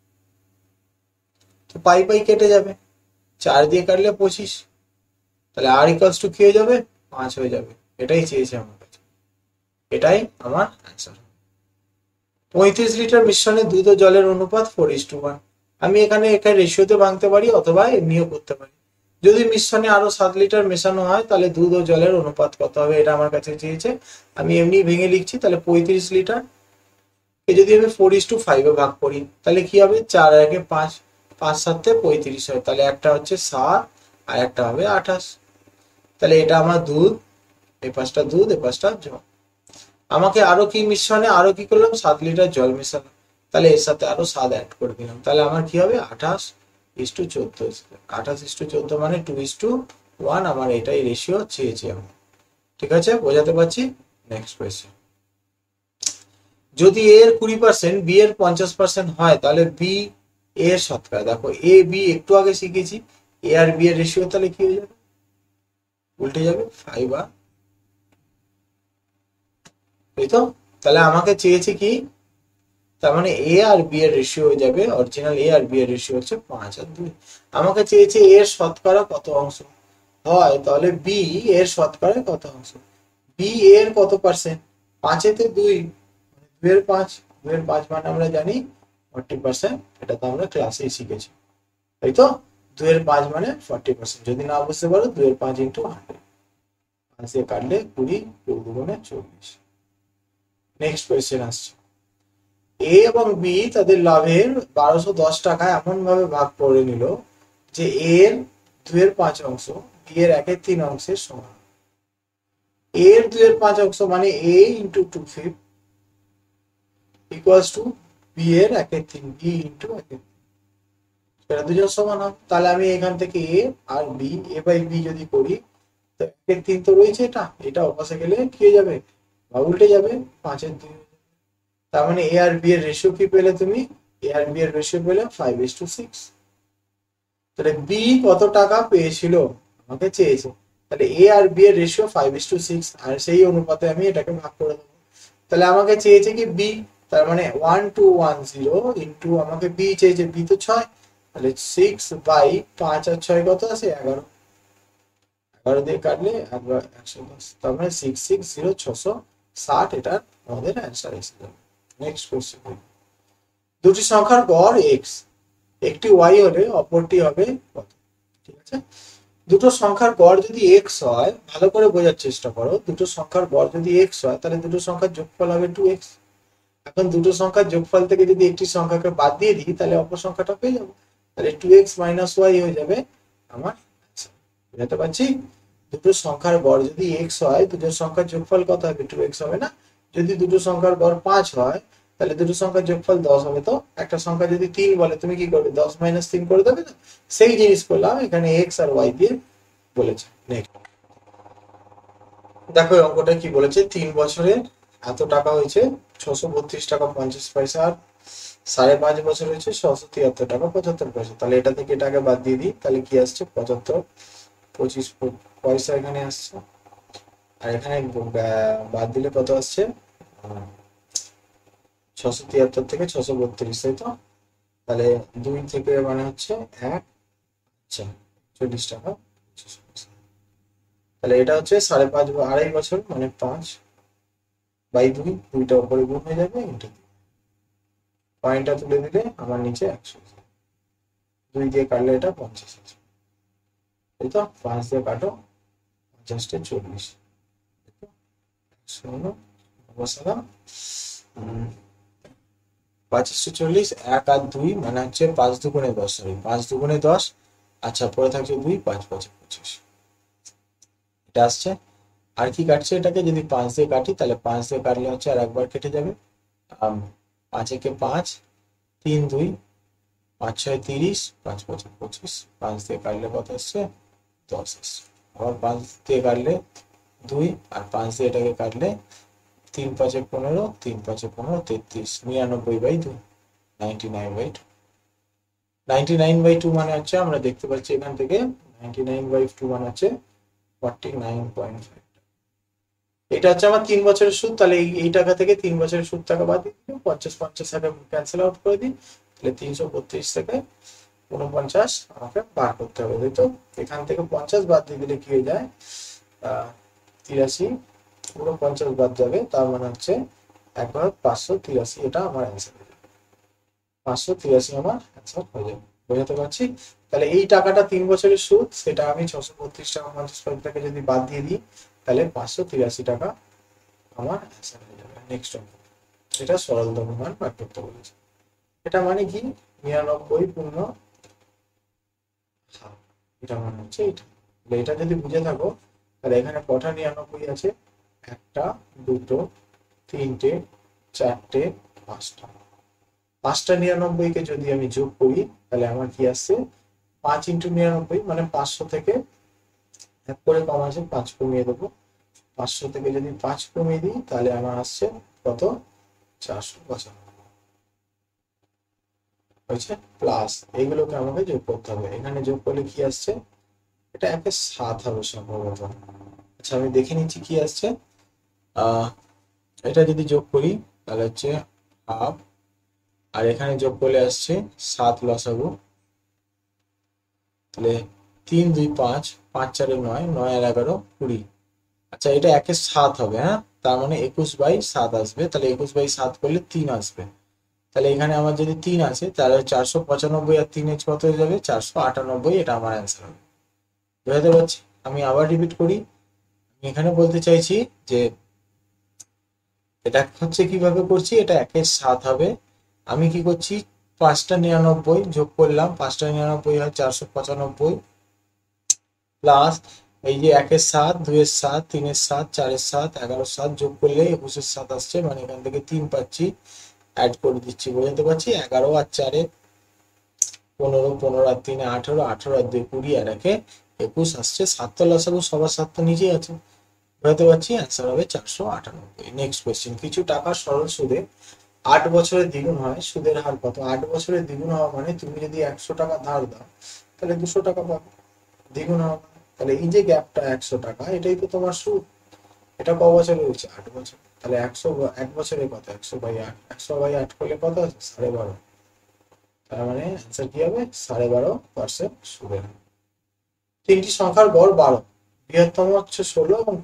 তো পাই পাই কেটে যাবে, 4 দিয়ে কাটলে 25, তাহলে আর ইকুয়ালস টু কি হয়ে যাবে? 5 হয়ে যাবে। এটাই চেয়েছে আমার কাছে, এটাই আমার অ্যান্সার। 35 লিটার মিশ্রণে দুধ ও জলের অনুপাত 4:1। আমি এখানে রেশিওতে ভাঙতে পারি অথবা এমনিও করতে পারি। যদি মিশ্রণে আরো 7 লিটার মেশানো হয় তাহলে দুধ ও জলের অনুপাত কত হবে, এটা আমার কাছে চেয়েছে। আমি এমনি ভেঙে লিখছি, তাহলে 35 লিটার যদি আমি 4:5 ভাগ করি তাহলে কি হবে? 4 আর 1 5, 5 7 35 হয়, তাহলে একটা হচ্ছে 7 আর একটা হবে 28। তাহলে এটা আমার দুধ, এই পাশটা দুধ, এই পাশটা জল। আমাকে আরো কি মিশ্রণে আরো কি করলাম? 7 লিটার জল মেশালাম, তাহলে এর সাথে আরো 7 অ্যাড করে দিলাম, তাহলে আমার কি হবে? 28:14। 28:14 মানে 2:1। আমার এটাই রেশিও চেয়েছে আমার। ঠিক আছে, বোঝাতে পারছি? নেক্সট কোয়েশ্চেন, যদি এ এর 20% বি এর 50% হয় তাহলে বি এর শতকরা। দেখো এ বি একটু আগে শিখেছি, এ আর বি এর রেশিও তাহলে কি হয়ে যাবে? উল্টে যাবে, 5 তাই তো? তাহলে আমাকে চেয়েছে কি? তার মানে এ আর বি এর রেশিও হয়ে যাবে, অরিজিনাল এ আর বি এর রেশিও হচ্ছে 5 আর 2। আমাকে চেয়েছে এর শতকরা কত অংশ হয়, তাহলে বি এর শতকরা কত অংশ? বি এর কত পার্সেন্ট? 5-এতে 2, 2 এর 5, 2 এর 5 মানে আমরা জানি 40%। এটা তো আমরা ক্লাসেই শিখেছি, তাই তো? 2 এর 5 মানে 40%। যদি না বুঝতে পারো, 2 এর 5 ইন্টু 100, 5 দিয়ে কাটলে 20, 2 দুগুণে 40। নেক্সট কোয়েশ্চেন আসছে, এ এবং বি তাদের লাভের 1210 টাকা এমন ভাবে ভাগ করে নিল যে এর 2 এর 5 অংশ বি এর 1/3 অংশের সমান। এর 2 এর 5 অংশ মানে a into 2/5 equals to b এর 1/3, বি ইন্টু 1/3। এটা দুজন সমান হবে। তাহলে আমি এখান থেকে এ আর বি, এ বাই বি যদি করি, তো 1/3 তো রয়েছে, এটা এটা ওপাশে গেলে কি হয়ে যাবে? বা উল্টে যাবে, 5-2। তার মানে এ আর বি এর রেশিও কি পেলে তুমি? এ আর বি এর রেশিও পেলে 5:6। তাহলে বি কত টাকা পেয়েছিল আমাকে চেয়েছে, তাহলে এ আর বি এর রেশিও 5:6, আর সেই অনুপাতে আমি এটাকে ভাগ করে দেবো। তাহলে আমাকে চেয়েছে কি? বি, তার মানে 1210 ইন্টু, আমাকে বি চেয়েছে, বি তো 6, তাহলে 6/5 আর 6 কত আছে? 11। 11 দিয়ে কাটলে 110, তার মানে 660, এটা আমাদের অ্যান্সার এসে যাবে। নেক্সট কোশ্চেন, দুটি সংখ্যার গড় এক্স, একটি ওয়াই হলে অপরটি হবে কত? ঠিক আছে, দুটো সংখ্যার গড় যদি এক্স হয়, ভালো করে বোঝার চেষ্টা করো, দুটো সংখ্যার গড় যদি এক্স হয় তাহলে দুটো সংখ্যার যোগফল হবে 2x। এখন দুটো সংখ্যার যোগফল থেকে যদি একটি সংখ্যাকে বাদ দিয়ে দিই তাহলে অপর সংখ্যাটা পেয়ে যাবো, তাহলে 2x মাইনাস ওয়াই হয়ে যাবে আমার answer। বুঝতে পারছি? দুটো সংখ্যার গড় যদি এক্স হয়, দুটো সংখ্যার যোগফল কত হবে? 2x হবে না? যদি দুটো সংখ্যার গড় 5 হয় তাহলে দুটো সংখ্যার যোগফল 10 হবে। তো একটা সংখ্যা যদি 3 বলে তুমি কি করবে? 10 মাইনাস 3 করে দেবে না? সেই জিনিস করলাম এখানে এক্স আর ওয়াই দিয়ে বলেছে। নেক্সট, দেখো এই অঙ্কটা কি বলেছে, 3 বছরে এত টাকা হয়েছে 632 টাকা 50 পয়সা, আর 5.5 বছর হয়েছে 673 টাকা 75 পয়সা। তাহলে এটা থেকে এটাকে বাদ দিয়ে দিই, তাহলে কি আসছে 75 25 পয়সা এখানে আসছে। আর এখানে বাদ দিলে কত আসছে, 673 থেকে 632, তাই তো? তাহলে 2 থেকে মানে হচ্ছে 1, আচ্ছা 40 টাকা 25 পয়সা। তাহলে এটা হচ্ছে 5.5 বা 2.5 বছর, মানে 5/2, দুইটা উপরে গুণ হয়ে যাবে, ইন্টু পয়েন্টটা তুলে দিলে আমার নিচে 100, 2 দিয়ে কাটলে এটা 50 আছে, তাই তো? 5 দিয়ে কাটো, 50 40, বসালাম। 25 40, 1 আর 2 মানে হচ্ছে 5 দুগুণে 10, সরি 5 দুগুণে 10। আচ্ছা পরে থাকছে 2, 5 5 25, এটা আসছে। আর কি কাটছে এটাকে, যদি 5 দিয়ে কাটি তাহলে 5 দিয়ে কাটলে হচ্ছে আর একবার কেটে যাবে। 5 একে 5, 3 2, 5 6 30, 5 5 25, 5 দিয়ে কাটলে কত আসছে 10 আসছে। আবার 5 দিয়ে কাটলে 2, আর 5 দিয়ে এটাকে কাটলে 3 5 15, 3 5 15 33, 99/2, 99/2। 99/2 মানে হচ্ছে, আমরা দেখতে পাচ্ছি এখান থেকে 99/2 মানে হচ্ছে 49.5। এটা হচ্ছে আমার 3 বছরের সুদ। তাহলে এই টাকা থেকে 3 বছরের সুদ টাকা বাদ দিয়ে দিই, 50 50 টাকা ক্যান্সেল আউট করে দিই। তাহলে 332 থেকে 49 আমাকে বার করতে হবে, তাই তো? এখান থেকে 50 বাদ দিয়ে দিলে কি হয়ে যায়, 83, 49 বাদ যাবে, তার মানে হচ্ছে 1/583, এটা আমার অ্যান্সার হয়ে যাবে। 583 আমার অ্যান্সার হয়ে যাবে, বোঝাতে পারছি? তাহলে এই টাকাটা 3 বছরের সুদ, সেটা আমি 632 টাকা 50 পয়সা থেকে যদি বাদ দিয়ে দিই, তাহলে 583 টাকা আমার অ্যান্সার হয়ে যাবে। নেক্সট অঙ্ক, এটা সরলতম মান বার করতে বলেছে। এটা মানে কি, 99 পূর্ণ হাফ, এটা মানে হচ্ছে এটা। তাহলে এটা যদি বুঝে থাকো, তাহলে এখানে কটা 99 আছে, 1টা 2টো 3টে 4টে 5টা। 5টা 99-কে যদি আমি যোগ করি, তাহলে আমার কি আসছে, 5 ইন্টু 99 মানে 500 থেকে 1 করে কম আছে, 5 কমিয়ে দেবো। 500 থেকে যদি 5 কমিয়ে দিই, তাহলে আমার আসছে কত, 495 হয়েছে। প্লাস এইগুলোকে আমাকে যোগ করতে হবে, এখানে যোগ করলে কি আসছে, এটা 1/7 হবে সম্ভবত। আচ্ছা আমি দেখে নিচ্ছি কি আসছে। আহ এটা যদি যোগ করি তাহলে হচ্ছে হাফ, আর এখানে যোগ করলে আসছে 7 লসাগু। তাহলে 3 2 5, 5 4 9, 9 আর 11 20। আচ্ছা এটা 1/7 হবে, হ্যাঁ, তার মানে 21/7 আসবে। তাহলে 21/7 করলে 3 আসবে। তাহলে এখানে আমার যদি 3 আছে, তাহলে 495 আর 3 কত হয়ে যাবে, 498, এটা আমার অ্যান্সার হবে। বুঝতে পারছি? আমি আবার রিপিট করি, আমি এখানে বলতে চাইছি যে এটা হচ্ছে কিভাবে করছি, এটা 1/7 হবে। আমি কি করছি, 5টা 99 যোগ করলাম, 5টা 99 হয় 495, প্লাস এই যে 1/7, 2/7, 3/7, 4/7, 11/7 যোগ করলে 21/7 আসছে, মানে এখান থেকে 3 পাচ্ছি, অ্যাড করে দিচ্ছি, বোঝাতে পারছি? 11 আর 4 15, 15 আর 3 18, 18 আর 2 20, আর 1 21 আসছে। 7 তো লসাগু, সবার 7 তো নিচেই আছে, বুঝতে পারছি? অ্যান্সার হবে 498। নেক্সট কোয়েশ্চেন, কিছু টাকা সরল সুদে 8 বছরে দ্বিগুণ হয়, সুদের হার কত? 8 বছরে দ্বিগুণ হওয়া মানে তুমি যদি 100 টাকা ধার দাও, তাহলে 200 টাকা পাবে, দ্বিগুণ হওয়া মানে। তাহলে এই যে গ্যাপটা 100 টাকা, এটাই তো তোমার সুদ। এটা ক বছরে হয়েছে, 8 বছর। তাহলে 100 এক বছরে কত, 100/8, 100/8 করলে কত আছে, 12.5। তার মানে অ্যান্সার কি হবে, 12.5% সুদের হার। তিনটি সংখ্যার গড় 12, বৃহত্তম হচ্ছে 16 এবং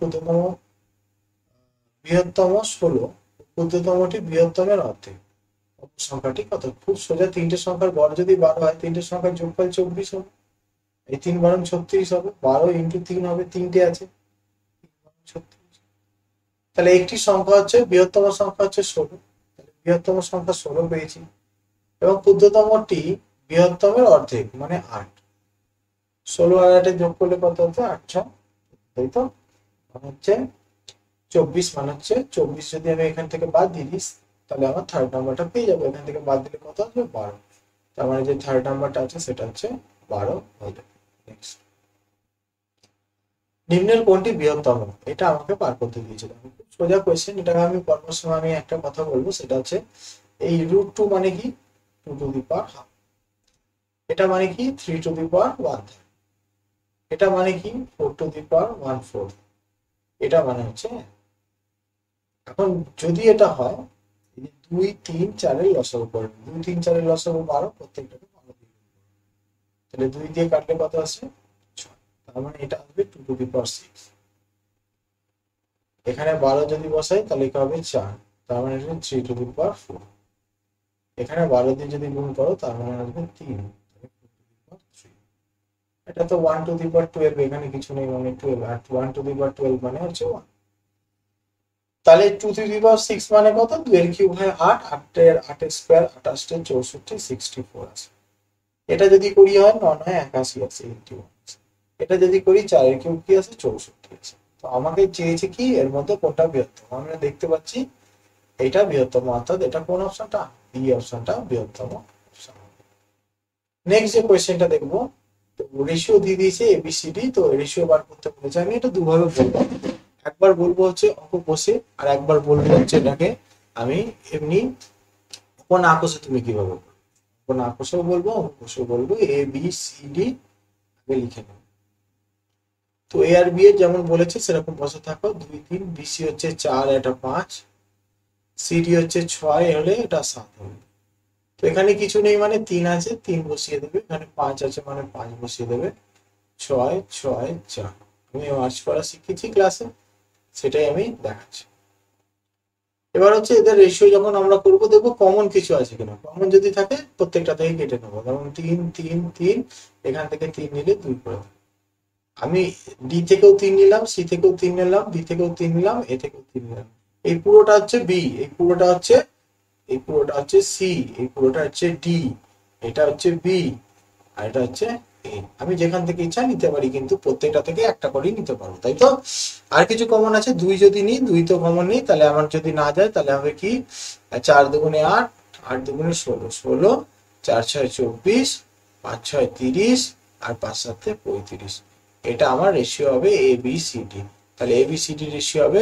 ক্ষুদ্রতমটি বৃহত্তমের অর্ধেক। সংখ্যাটি কত? খুব সোজা, তিনটে সংখ্যার গড় যদি 12 হয়, তিনটে সংখ্যার যোগফল 24 হবে। এই 3 12 36 হবে, 12 ইন্টু 3 হবে, তিনটে আছে 36। তাহলে একটি সংখ্যা হচ্ছে, বৃহত্তম সংখ্যা হচ্ছে 16, তাহলে বৃহত্তম সংখ্যা 16 পেয়েছি, এবং ক্ষুদ্রতমটি বৃহত্তমের অর্ধেক মানে 8। 16 আর 8 যোগ করলে কত হচ্ছে, 800, তাই তো? মানে হচ্ছে 24, মানে হচ্ছে 24 যদি আমি এখান থেকে বাদ দিয়ে দিই, তাহলে আমার থার্ড নাম্বারটা পেয়ে যাবো। এখান থেকে বাদ দিলে কত আসবে, 12। তার মানে যে থার্ড নাম্বারটা আছে সেটা হচ্ছে 12 হয়ে যাবে। নেক্সট নিম্নের কোনটি বৃহত্তম, এটা আমাকে বার করতে দিয়েছিল। সোজা কোয়েশ্চেন, এটাকে আমি পড়ার সময় আমি একটা কথা বলবো, সেটা হচ্ছে এই √2 মানে কি 2^12, এটা মানে কি 3^1, এটা মানে কি 4^14, এটা মানে হচ্ছে। এখন যদি এটা হয় 2 3 4 এর লসাগু করবে, 2 3 4 এর লসাগু 12, প্রত্যেকটাকে 12 দিয়ে গুণ করবে। তাহলে 2 দিয়ে কাটলে কত আসে 6, তার মানে এটা আসবে 2^6। এখানে 12 যদি বসাই তাহলে কি হবে 4, তার মানে এটা 3^4। এখানে 12 দিয়ে যদি গুণ করো তার মানে আসবে 3, এটা তো 1^12, এখানে কিছু নেই মানে 12, আর 1^12 মানে হচ্ছে 1। তাহলে 2^6 মানে কত, 2 এর কিউব হয় 8, 8 এর স্কয়ার 28 এর 64, 64 আছে। এটা যদি করি হয় 9 9 81 আছে, 81। এটা যদি করি 4 এর কিউব কি আছে 64 আছে। তো আমাকে চেয়েছে কি এর মধ্যে কোনটা বৃহত্তম, আমরা দেখতে পাচ্ছি এটা বৃহত্তম, অর্থাৎ এটা কোন অপশনটা, বি অপশনটা বৃহত্তম অপশন। নেক্সট যে কোশ্চেনটা দেখবো, তো রেশিও দিয়ে দিয়েছে এবিসিডি, তো রেশিও বার করতে বলেছে। আমি এটা দুভাবে বলবো, একবার বলবো হচ্ছে অঙ্ক কষে, আর একবার বলবো হচ্ছে এটাকে আমি এমনি অঙ্ক না কষে তুমি কিভাবে বলবো। অঙ্ক না কষেও বলবো, অঙ্ক কষেও বলবো। এ বি সি ডি আগে লিখে নেবো। তো এ আর বি এর যেমন বলেছে সেরকম বসে থাকো, 2 3, বিসি হচ্ছে 4, এটা 5, সিডি হচ্ছে 6 হলে এটা 7 হবে। তো এখানে কিছু নেই মানে 3 আছে, 3 বসিয়ে দেবে। এখানে 5 আছে মানে 5 বসিয়ে দেবে। 6 6 4, আমি মার্চ করা শিখেছি ক্লাসে, সেটাই আমি দেখাচ্ছি। এবার হচ্ছে এদের রেশিও যখন আমরা করবো দেখবো কমন কিছু আছে কিনা, কমন যদি থাকে প্রত্যেকটা থেকে কেটে নেবো। যেমন 3 3 3, এখান থেকে 3 নিলে 2 করে দেবো। আমি ডি থেকেও 3 নিলাম, সি থেকেও 3 নিলাম, বি থেকেও 3 নিলাম, এ থেকেও 3 নিলাম। এই পুরোটা হচ্ছে বি, এই পুরোটা হচ্ছে সি, এই পুরোটা হচ্ছে ডি, এটা হচ্ছে বি, আর এটা হচ্ছে এ। আমি যেখান থেকে ইচ্ছা নিতে পারি, কিন্তু প্রত্যেকটা থেকে একটা করেই নিতে পারবো, তাই তো। আর কিছু কমন আছে, 2 যদি নিই, 2 তো কমন নেই, তাহলে আমার যদি না যায় তাহলে হবে কি 4 দুগুণে 8, 8 দুগুণে 16, 16, 4 6 24, 5 6 30, আর 5 7 35। এটা আমার রেশিও হবে এ বি সি ডি। তাহলে a b c d ratio হবে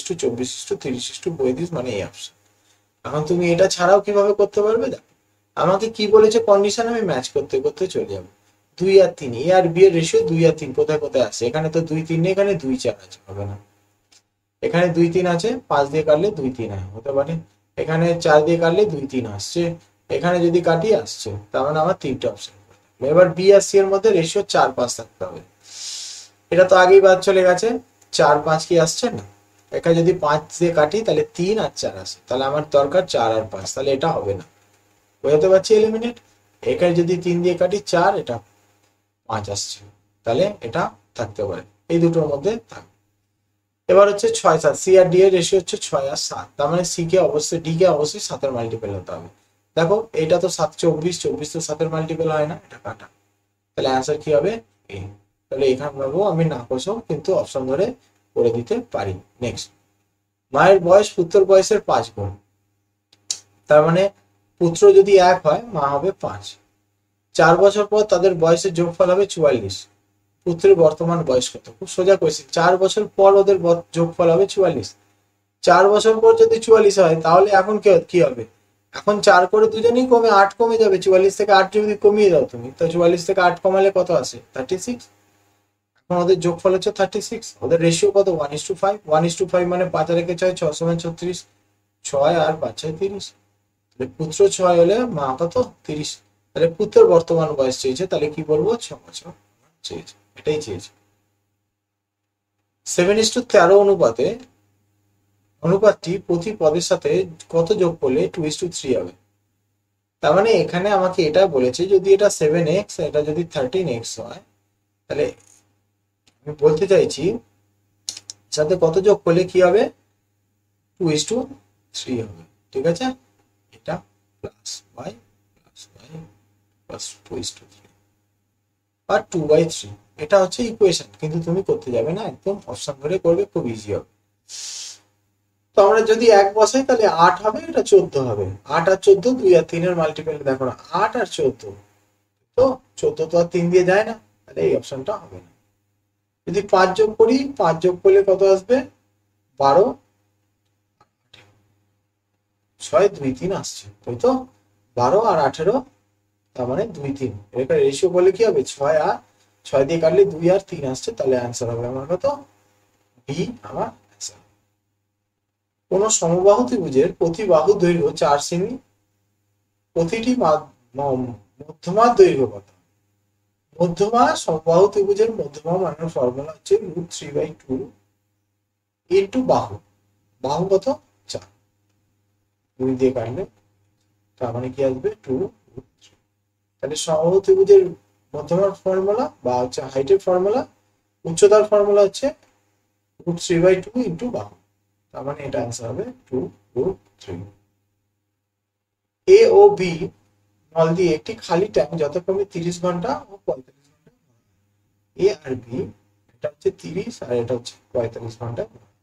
16:24:30:35, মানে এই অপশন। এখন তুমি এটা ছাড়াও কিভাবে করতে পারবে, দেখো আমাকে কি বলেছে কন্ডিশন, আমি ম্যাচ করতে করতে চলে যাবো। 2 আর 3, এ আর বি এর রেশিও 2 আর 3 কোথায় কোথায় আছে, এখানে তো 2 3 নেই, এখানে 2 4 আছে, হবে না। এখানে 2 3 আছে, 5 দিয়ে কাটলে 2 3 হতে পারে। এখানে 4 দিয়ে কাটলে 2 3 আসছে, এখানে যদি কাটি আসছে, তার মানে আমার 3টে অপশন। এবার বি আর সি এর মধ্যে রেশিও 4 5 থাকতে হবে। এটা তো আগেই বাদ চলে গেছে, 4 5 কি আসছে না। এখানে যদি 5 দিয়ে কাটি তাহলে 3 আর 4 আসে, তাহলে আমার দরকার 4 আর 5, তাহলে এটা হবে না। বোঝাতে পারছি এলিমিনেট। এখানে যদি 3 দিয়ে কাটি 4, এটা 5 আসছে, তাহলে এটা থাকতে পারে, এই দুটোর মধ্যে থাকবে। এবার হচ্ছে 6 7, সি আর ডি এর রেশিও হচ্ছে 6 আর 7, তার মানে সি কে অবশ্যই, ডি কে অবশ্যই 7 এর মাল্টিপল হতে হবে। দেখো এটা তো 7 24, 24 তো 7 এর মাল্টিপল হয় না, এটা কাটা। তাহলে অ্যান্সার কি হবে এ। তাহলে এখানে ভাবো আমি না কষাও কিন্তু অপশন ধরে করে দিতে পারি। নেক্সট, মায়ের বয়স পুত্রের বয়সের 5 গুণ, তার মানে পুত্র যদি 1 হয়, মা হবে 5। 4 বছর পর তাদের বয়সের যোগফল হবে 44। পুত্রের বর্তমান বয়স কত? খুব সোজা কোয়েশ্চেন। 4 বছর পর ওদের যোগফল হবে 44। 4 বছর পর যদি 44 হয়, তাহলে এখন কি হবে? এখন 4 করে দুজনেই কমে 8 কমে যাবে। 44 থেকে 8 যদি কমিয়ে দাও তুমি, তো 44 থেকে 8 কমালে কত আসে? 36। এখন ওদের যোগফল হচ্ছে 36। ওদের রেশিও কত? 1:5। 1:5 মানে 5 আর 1 6, 6 সমান 36। 6 আর 5 6 30। তাহলে পুত্র 6 হলে মা কত? 30। তাহলে পুত্রের বর্তমান বয়স চেয়েছে, তাহলে কি বলবো? 6 বছর চেয়েছে, এটাই চেয়েছে। 7:13 অনুপাতটি প্রতি পদের সাথে কত যোগ করলে 2:3 হবে? তার মানে এখানে আমাকে এটা বলেছে, যদি এটা 7x, এটা যদি 13x হয়, তাহলে আমি বলতে চাইছি সাথে কত যোগ করলে কি হবে? 2:3 হবে। ঠিক আছে, এটা প্লাস y প্লাস 2:3 বা 2/3, এটা হচ্ছে ইকুয়েশন। কিন্তু তুমি করতে যাবে না, একদম অপশন ধরে করবে, খুব ইজি হবে। তো আমরা যদি 1 বসাই তাহলে 8 হবে, এটা 14 হবে। 8 আর 14, 2 আর 3 এর মাল্টিপল দেখো না, 8 আর 14, তো 14 তো আর 3 দিয়ে যায় না, তাহলে এই অপশনটা হবে না। যদি 5 যোগ করি, 5 যোগ করলে কত আসবে? 12, 6, 2, 3 আসছে, তাই তো? 12 আর 18, তার মানে 2, 3। এটা রেশিও বলে কি হবে? 6 আর 6 দিয়ে কাটলে 2 আর 3 আসছে, তাহলে অ্যান্সার হবে আমার কত? বি আমার অ্যান্সার। কোন সমবাহু ত্রিভুজের প্রতি বাহু দৈর্ঘ্য 4 সেমি, প্রতিটি মধ্যমার দৈর্ঘ্য কত? মধ্যমা সমবাহু ত্রিভুজের মধ্যমা মানের ফর্মুলা হচ্ছে √3/2 ইন্টু বাহু। বাহু কত? 4, 2 দিয়ে কাটলে তার মানে কি আসবে? 2√3। তাহলে সমবাহু ত্রিভুজের মধ্যমার ফর্মুলা বা হচ্ছে হাইটের ফর্মুলা, উচ্চতার ফর্মুলা হচ্ছে √3/2 ইন্টু বাহু। তার মানে এটা অ্যান্সার হবে 2√3। এ ও বি নল দিয়ে একটি খালি ট্যাঙ্ক যথাক্রমে 30 ঘন্টা ও 45 ঘন্টা। এ আর বি, এটা হচ্ছে 30 আর এটা হচ্ছে 45 ঘন্টা।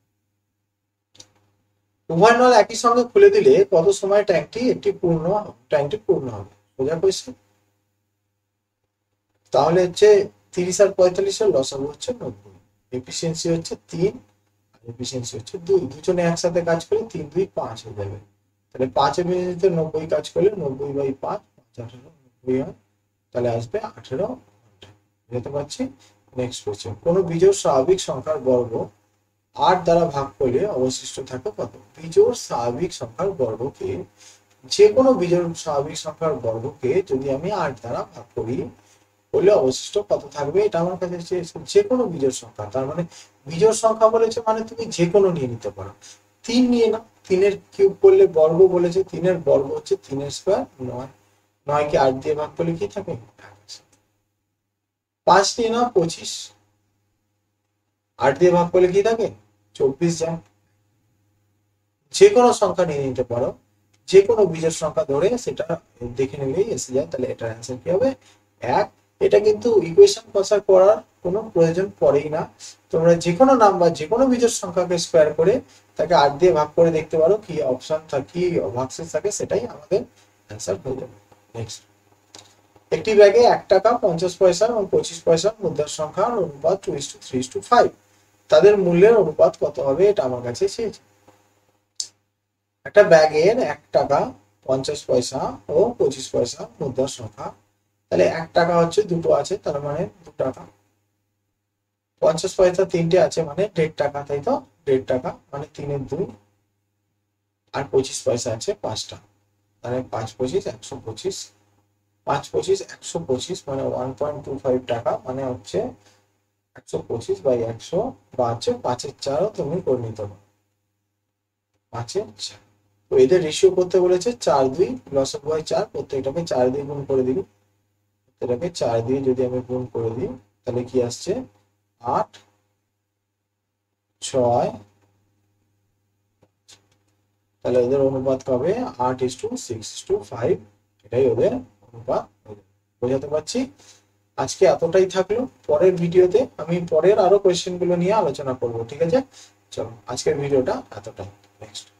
উভয় নল একই সঙ্গে খুলে দিলে কত সময় ট্যাঙ্কটি পূর্ণ হবে? সোজা কোয়েশ্চেন। তাহলে হচ্ছে 30 আর 45 এর লসাগু হচ্ছে 90, এফিসিয়েন্সি হচ্ছে 3 আর এফিসিয়েন্সি হচ্ছে 2। দুজনে একসাথে কাজ করে 3, 2, 5 হয়ে যাবে। তাহলে 5 এফিসিয়েন্সিতে 90 কাজ করলে 90/5, 5, 18, 90 হয়, তাহলে আসবে 18 ঘন্টা। বুঝতে পারছি। নেক্সট কোয়েশ্চেন, কোন বিজোড় স্বাভাবিক সংখ্যার বর্গ 8 দ্বারা ভাগ করলে অবশিষ্ট থাকে কত? বিজোড় স্বাভাবিক সংখ্যার বর্গকে, যে কোনো বিজোড় স্বাভাবিক সংখ্যার বর্গকে যদি আমি 8 দ্বারা ভাগ করি করলে অবশিষ্ট কত থাকবে? এটা আমার কাছে যে কোনো বিজোড় সংখ্যা। তার মানে বিজোড় সংখ্যা বলেছে মানে তুমি যে কোনো নিয়ে নিতে পারো। 3 নিয়ে নাও, 3 কিউব করলে বর্গ বলেছে, 3 বর্গ হচ্ছে 3 স্কয়ার 9, 9 কে 8 দিয়ে ভাগ করলে কি থাকে? 5 নিয়ে নাও, 25, 8 দিয়ে ভাগ করলে কি থাকে? 24 যায়। যে কোনো সংখ্যা নিয়ে নিতে পারো, যে কোনো বিজোড় সংখ্যা ধরে সেটা দেখে নিলেই এসে যায়। তাহলে এটার অ্যান্সার কি হবে? 1। এটা কিন্তু ইকুয়েশন কষা করার কোনো প্রয়োজন পড়েই না। তোমরা যে কোনো নাম্বার, যে কোনো বিজোড় সংখ্যাকে স্কোয়ার করে তাকে 8 দিয়ে ভাগ করে দেখতে পারো, কি অপশন থাকে, কি ভাগশেষ থাকে, সেটাই আমাদের অ্যান্সার হয়ে যাবে। নেক্সট, একটি ব্যাগে 1 টাকা 50 পয়সা এবং 25 পয়সা মুদ্রার সংখ্যার অনুপাত 2:3:5। তাদের মূল্যের অনুপাত কত হবে? এটা আমার কাছে চেয়েছে। একটা ব্যাগের 1 টাকা 50 পয়সা ও 25 পয়সা মুদ্রার সংখ্যা, তাহলে 1 টাকা হচ্ছে দুটো আছে, তার মানে 2 টাকা। 50 পয়সা 3টে আছে মানে 1.5 টাকা, তাই তো? 1.5 টাকা মানে 3 এর 2, আর 25 পয়সা আছে 5টা, তাহলে 5 25 125, 5 25 125 মানে 1.25 টাকা, মানে হচ্ছে 125/100 বা হচ্ছে 5-এর 4ও তুমি করে নিতে পারো, 5-এর 4। তো এদের রেশিও করতে বলেছে 4, 2, লসাগু হয় 4, প্রত্যেকটাকে 4 দিয়ে গুণ করে দিবি। এটাকে 4 দিয়ে যদি আমি গুণ করে দিই তাহলে কি আসছে? 8, 6, তাহলে ওদের অনুপাত হবে 8:6:5, এটাই ওদের অনুপাত। বোঝাতে পারছি? আজকে এতটাই থাকলো। পরের ভিডিওতে আমি পরের আরো কোয়েশ্চেন গুলো নিয়ে আলোচনা করবো, ঠিক আছে? চলো, আজকের ভিডিওটা এতটাই। নেক্সট।